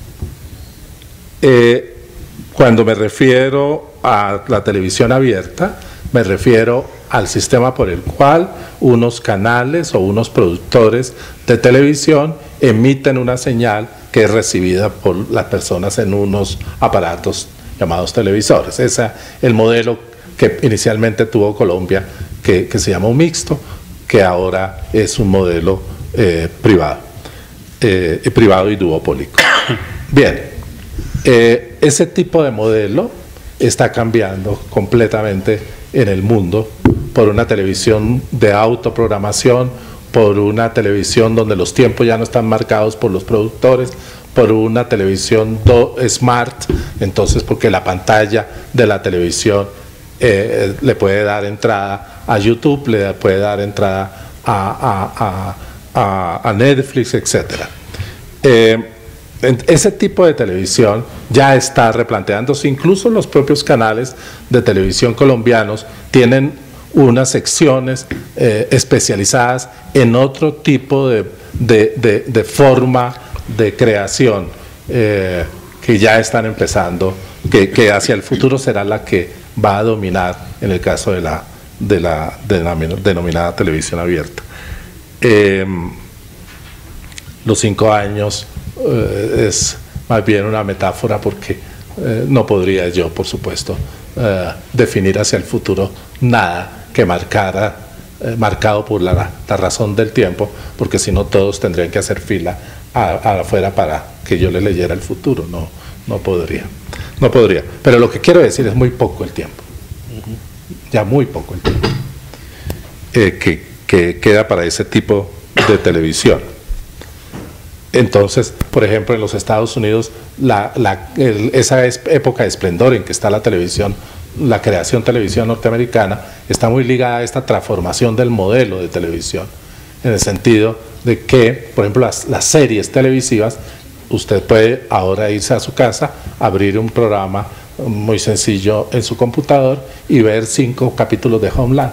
eh, cuando me refiero a la televisión abierta, me refiero al sistema por el cual unos canales o unos productores de televisión emiten una señal que es recibida por las personas en unos aparatos llamados televisores. Ese es el modelo que inicialmente tuvo Colombia, que, que se llamó mixto, que ahora es un modelo eh, privado, eh, privado y duopólico. Bien, eh, ese tipo de modelo está cambiando completamente en el mundo por una televisión de autoprogramación, por una televisión donde los tiempos ya no están marcados por los productores, por una televisión do, smart, entonces porque la pantalla de la televisión eh, le puede dar entrada a YouTube, le puede dar entrada a, a, a, a Netflix, etcétera. Eh, ese tipo de televisión ya está replanteándose, incluso los propios canales de televisión colombianos tienen unas secciones eh, especializadas en otro tipo de, de, de, de forma de creación eh, que ya están empezando, que, que hacia el futuro será la que va a dominar en el caso de la, de la, de la denominada televisión abierta. Eh, los cinco años eh, es más bien una metáfora porque eh, no podría yo, por supuesto, eh, definir hacia el futuro nada que marcara, eh, marcado por la, la razón del tiempo, porque si no todos tendrían que hacer fila a, a afuera para que yo le leyera el futuro. No, no podría, no podría. Pero lo que quiero decir es muy poco el tiempo, ya muy poco el tiempo eh, que, que queda para ese tipo de televisión. Entonces, por ejemplo, en los Estados Unidos, la, la, el, esa es época de esplendor en que está la televisión, la creación televisión norteamericana, está muy ligada a esta transformación del modelo de televisión, en el sentido de que, por ejemplo, las, las series televisivas, usted puede ahora irse a su casa, abrir un programa muy sencillo en su computador y ver cinco capítulos de Homeland.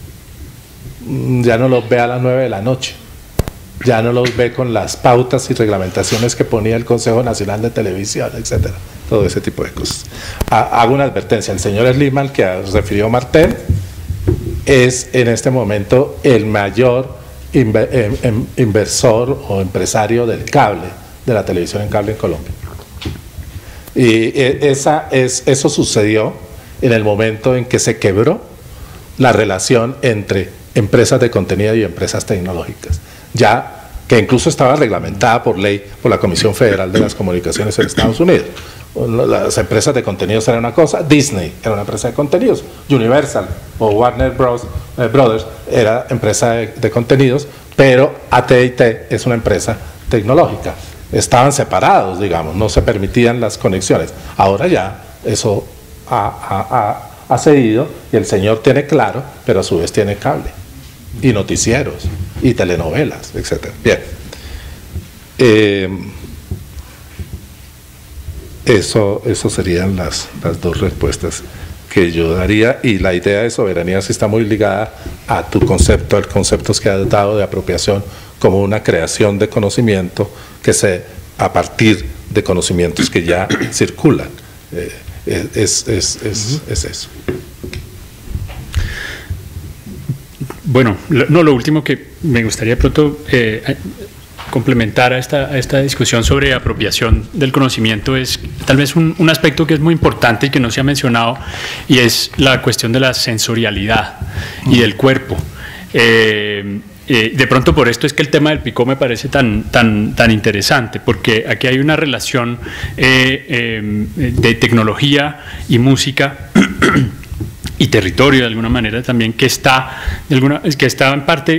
Ya no los ve a las nueve de la noche, ya no los ve con las pautas y reglamentaciones que ponía el Consejo Nacional de Televisión, etcétera. Todo ese tipo de cosas. Hago una advertencia, el señor Sliman, que refirió Martel, es en este momento el mayor inversor o empresario del cable, de la televisión en cable en Colombia. Y esa es, eso sucedió en el momento en que se quebró la relación entre empresas de contenido y empresas tecnológicas, ya que incluso estaba reglamentada por ley por la Comisión Federal de las Comunicaciones en Estados Unidos. Las empresas de contenidos eran una cosa, Disney era una empresa de contenidos, Universal o Warner Bros, eh, Brothers era empresa de, de contenidos, pero A T and T es una empresa tecnológica. Estaban separados, digamos, no se permitían las conexiones. Ahora ya eso ha, ha, ha, ha cedido y el señor tiene claro, pero a su vez tiene cable y noticieros y telenovelas, etcétera. Bien. Eh, Eso, eso serían las, las dos respuestas que yo daría, y la idea de soberanía sí está muy ligada a tu concepto, al concepto que has dado de apropiación como una creación de conocimiento que se, a partir de conocimientos que ya circulan. Eh, es, es, es, es eso. Bueno, lo, no, lo último que me gustaría pronto eh, complementar a esta, a esta discusión sobre apropiación del conocimiento es tal vez un, un aspecto que es muy importante y que no se ha mencionado, y es la cuestión de la sensorialidad y del cuerpo. Eh, eh, de pronto por esto es que el tema del Picó me parece tan, tan, tan interesante, porque aquí hay una relación eh, eh, de tecnología y música y territorio de alguna manera también que está, de alguna, que está en parte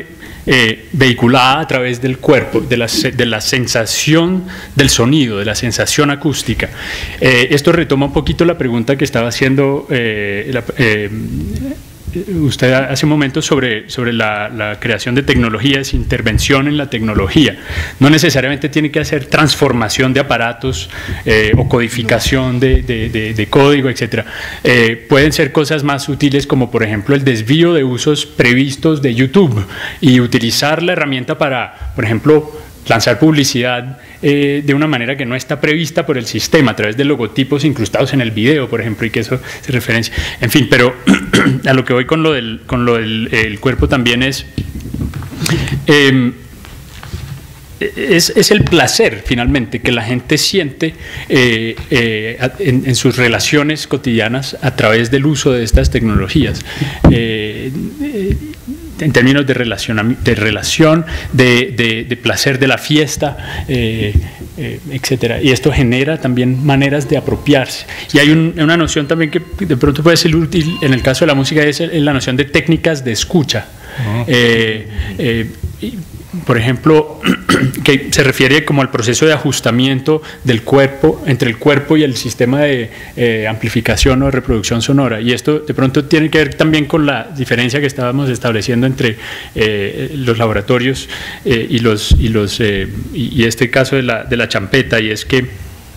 eh, vehiculada a través del cuerpo, de la, de la sensación del sonido, de la sensación acústica. Eh, esto retoma un poquito la pregunta que estaba haciendo eh, la, eh, usted hace un momento sobre, sobre la, la creación de tecnologías, intervención en la tecnología. No necesariamente tiene que hacer transformación de aparatos eh, o codificación de, de, de, de código, etcétera. Eh, pueden ser cosas más útiles como, por ejemplo, el desvío de usos previstos de YouTube y utilizar la herramienta para, por ejemplo, lanzar publicidad eh, de una manera que no está prevista por el sistema, a través de logotipos incrustados en el video, por ejemplo, y que eso se referencia. En fin, pero a lo que voy con lo del, con lo del el cuerpo también es, eh, es, es el placer, finalmente, que la gente siente eh, eh, en, en sus relaciones cotidianas a través del uso de estas tecnologías. Eh, eh, en términos de relación, de, relación, de, de, de placer de la fiesta, eh, eh, etcétera. Y esto genera también maneras de apropiarse. Y hay un, una noción también que de pronto puede ser útil en el caso de la música, es la noción de técnicas de escucha. Uh-huh. eh, eh, y, por ejemplo, que se refiere como al proceso de ajustamiento del cuerpo, entre el cuerpo y el sistema de eh, amplificación o reproducción sonora. Y esto de pronto tiene que ver también con la diferencia que estábamos estableciendo entre eh, los laboratorios eh, y, los, y, los, eh, y, y este caso de la, de la champeta, y es que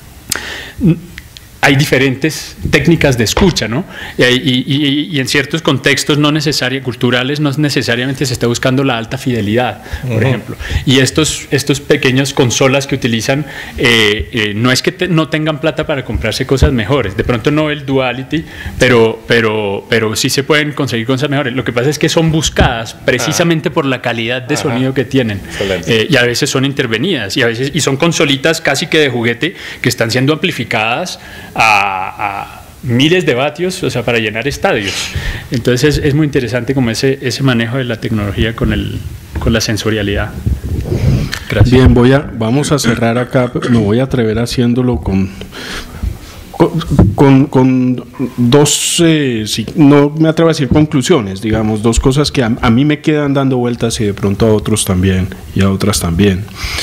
hay diferentes técnicas de escucha, ¿no? Y, y, y en ciertos contextos no necesarios, culturales, no necesariamente se está buscando la alta fidelidad, por uh-huh. ejemplo. Y estos, estos pequeñas consolas que utilizan, eh, eh, no es que te, no tengan plata para comprarse cosas mejores, de pronto no el Duality, pero, pero, pero sí se pueden conseguir cosas mejores. Lo que pasa es que son buscadas precisamente uh-huh. por la calidad de uh-huh. sonido que tienen. Eh, y a veces son intervenidas, y a veces y son consolitas casi que de juguete que están siendo amplificadas A, a miles de vatios, o sea, para llenar estadios. Entonces es, es muy interesante como ese, ese manejo de la tecnología con, el, con la sensorialidad. Gracias. Bien, voy a, vamos a cerrar acá, me voy a atrever haciéndolo con, con, con, con dos, eh, sí, no me atrevo a decir conclusiones, digamos, dos cosas que a, a mí me quedan dando vueltas y de pronto a otros también, y a otras también.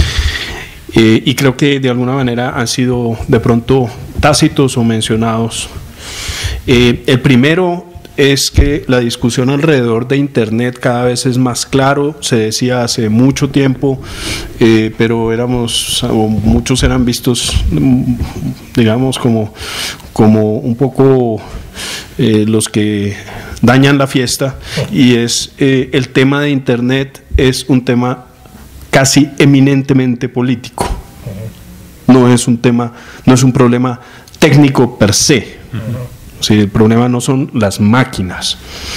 Eh, y creo que de alguna manera han sido de pronto tácitos o mencionados. Eh, el primero es que la discusión alrededor de Internet cada vez es más claro. Se decía hace mucho tiempo, eh, pero éramos, o muchos eran vistos, digamos, como, como un poco eh, los que dañan la fiesta, y es eh, el tema de Internet es un tema casi eminentemente político. No es un tema, no es un problema técnico per se. O sea, el problema no son las máquinas.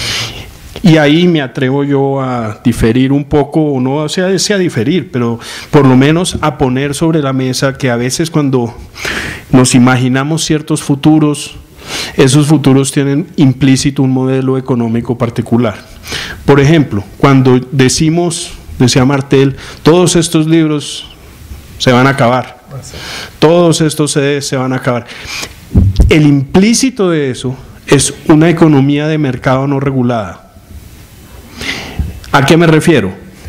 Y ahí me atrevo yo a diferir un poco, o no sea, sea diferir, pero por lo menos a poner sobre la mesa que a veces cuando nos imaginamos ciertos futuros, esos futuros tienen implícito un modelo económico particular. Por ejemplo, cuando decimos, decía Martel, todos estos libros se van a acabar, todos estos C Ds se van a acabar. El implícito de eso es una economía de mercado no regulada. ¿A qué me refiero?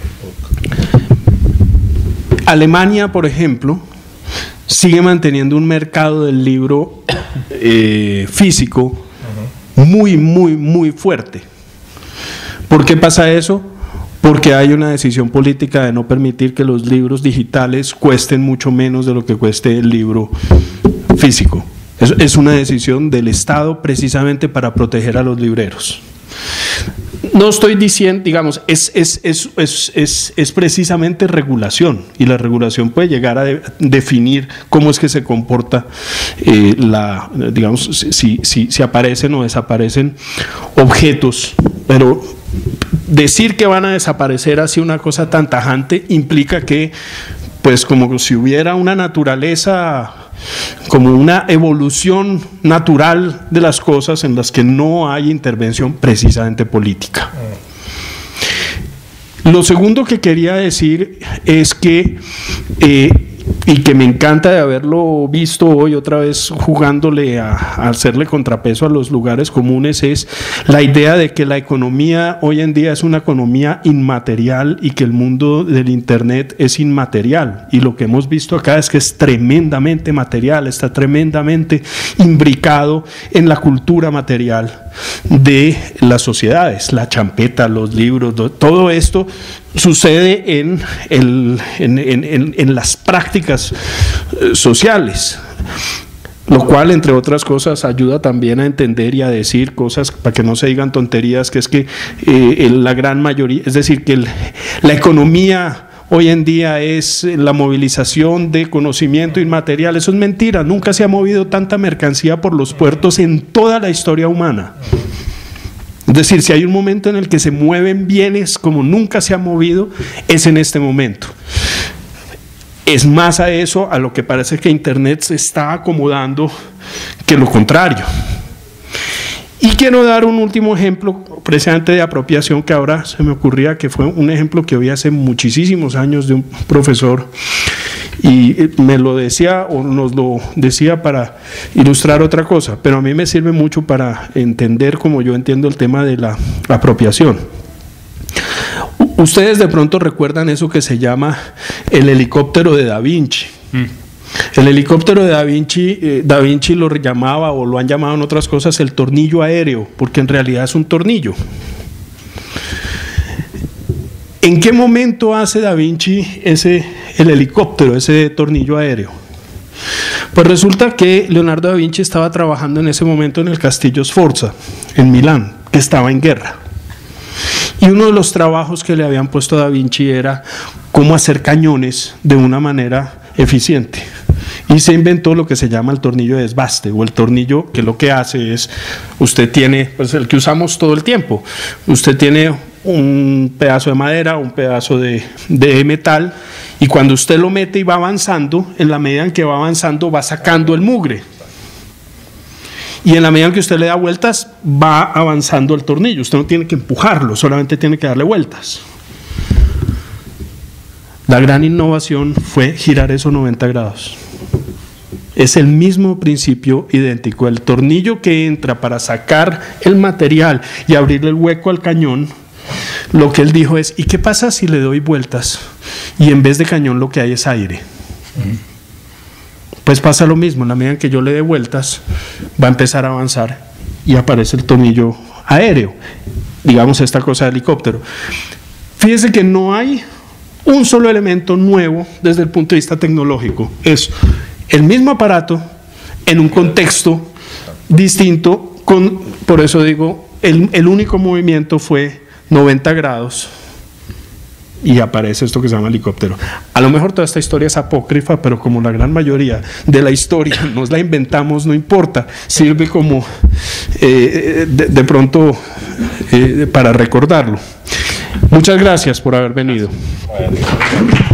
Alemania, por ejemplo, sigue manteniendo un mercado del libro eh, físico muy, muy, muy fuerte. ¿Por qué pasa eso? Porque hay una decisión política de no permitir que los libros digitales cuesten mucho menos de lo que cueste el libro físico. Es, es una decisión del Estado precisamente para proteger a los libreros. No estoy diciendo, digamos, es, es, es, es, es, es precisamente regulación, y la regulación puede llegar a de, definir cómo es que se comporta eh, la, digamos, si, si, si aparecen o desaparecen objetos, pero decir que van a desaparecer así una cosa tan tajante implica que, pues, como si hubiera una naturaleza, como una evolución natural de las cosas en las que no hay intervención precisamente política. Lo segundo que quería decir es que eh, y que me encanta de haberlo visto hoy otra vez jugándole a, a hacerle contrapeso a los lugares comunes, es la idea de que la economía hoy en día es una economía inmaterial y que el mundo del Internet es inmaterial, y lo que hemos visto acá es que es tremendamente material, está tremendamente imbricado en la cultura material de las sociedades, la champeta, los libros, todo esto sucede en, el, en, en, en las prácticas sociales, lo cual, entre otras cosas, ayuda también a entender y a decir cosas para que no se digan tonterías, que es que eh, la gran mayoría, es decir, que el, la economía hoy en día es la movilización de conocimiento inmaterial. Eso es mentira, nunca se ha movido tanta mercancía por los puertos en toda la historia humana. Es decir, si hay un momento en el que se mueven bienes como nunca se ha movido, es en este momento. Es más a eso a lo que parece que Internet se está acomodando que lo contrario. Y quiero dar un último ejemplo precisamente de apropiación que ahora se me ocurría, que fue un ejemplo que oí hace muchísimos años de un profesor, y me lo decía o nos lo decía para ilustrar otra cosa, pero a mí me sirve mucho para entender como yo entiendo el tema de la apropiación. Ustedes de pronto recuerdan eso que se llama el helicóptero de Da Vinci. Mm. El helicóptero de Da Vinci, eh, Da Vinci lo llamaba, o lo han llamado en otras cosas, el tornillo aéreo, porque en realidad es un tornillo. ¿En qué momento hace Da Vinci ese, el helicóptero, ese tornillo aéreo? Pues resulta que Leonardo da Vinci estaba trabajando en ese momento en el Castillo Sforza, en Milán, que estaba en guerra. Y uno de los trabajos que le habían puesto a Da Vinci era cómo hacer cañones de una manera eficiente. Y se inventó lo que se llama el tornillo de desbaste, o el tornillo que lo que hace es, usted tiene, pues el que usamos todo el tiempo, usted tiene un pedazo de madera, un pedazo de, de metal, y cuando usted lo mete y va avanzando, en la medida en que va avanzando va sacando el mugre. Y en la medida en que usted le da vueltas, va avanzando el tornillo. Usted no tiene que empujarlo, solamente tiene que darle vueltas. La gran innovación fue girar esos noventa grados. Es el mismo principio idéntico. El tornillo que entra para sacar el material y abrirle el hueco al cañón, lo que él dijo es, ¿y qué pasa si le doy vueltas y en vez de cañón lo que hay es aire? Pues pasa lo mismo, en la medida en que yo le dé vueltas, va a empezar a avanzar y aparece el tornillo aéreo, digamos esta cosa de helicóptero. Fíjese que no hay un solo elemento nuevo desde el punto de vista tecnológico, es el mismo aparato en un contexto distinto, con, por eso digo, el, el único movimiento fue noventa grados y aparece esto que se llama helicóptero. A lo mejor toda esta historia es apócrifa, pero como la gran mayoría de la historia nos la inventamos, no importa, sirve como eh, de, de pronto eh, para recordarlo. Muchas gracias por haber venido.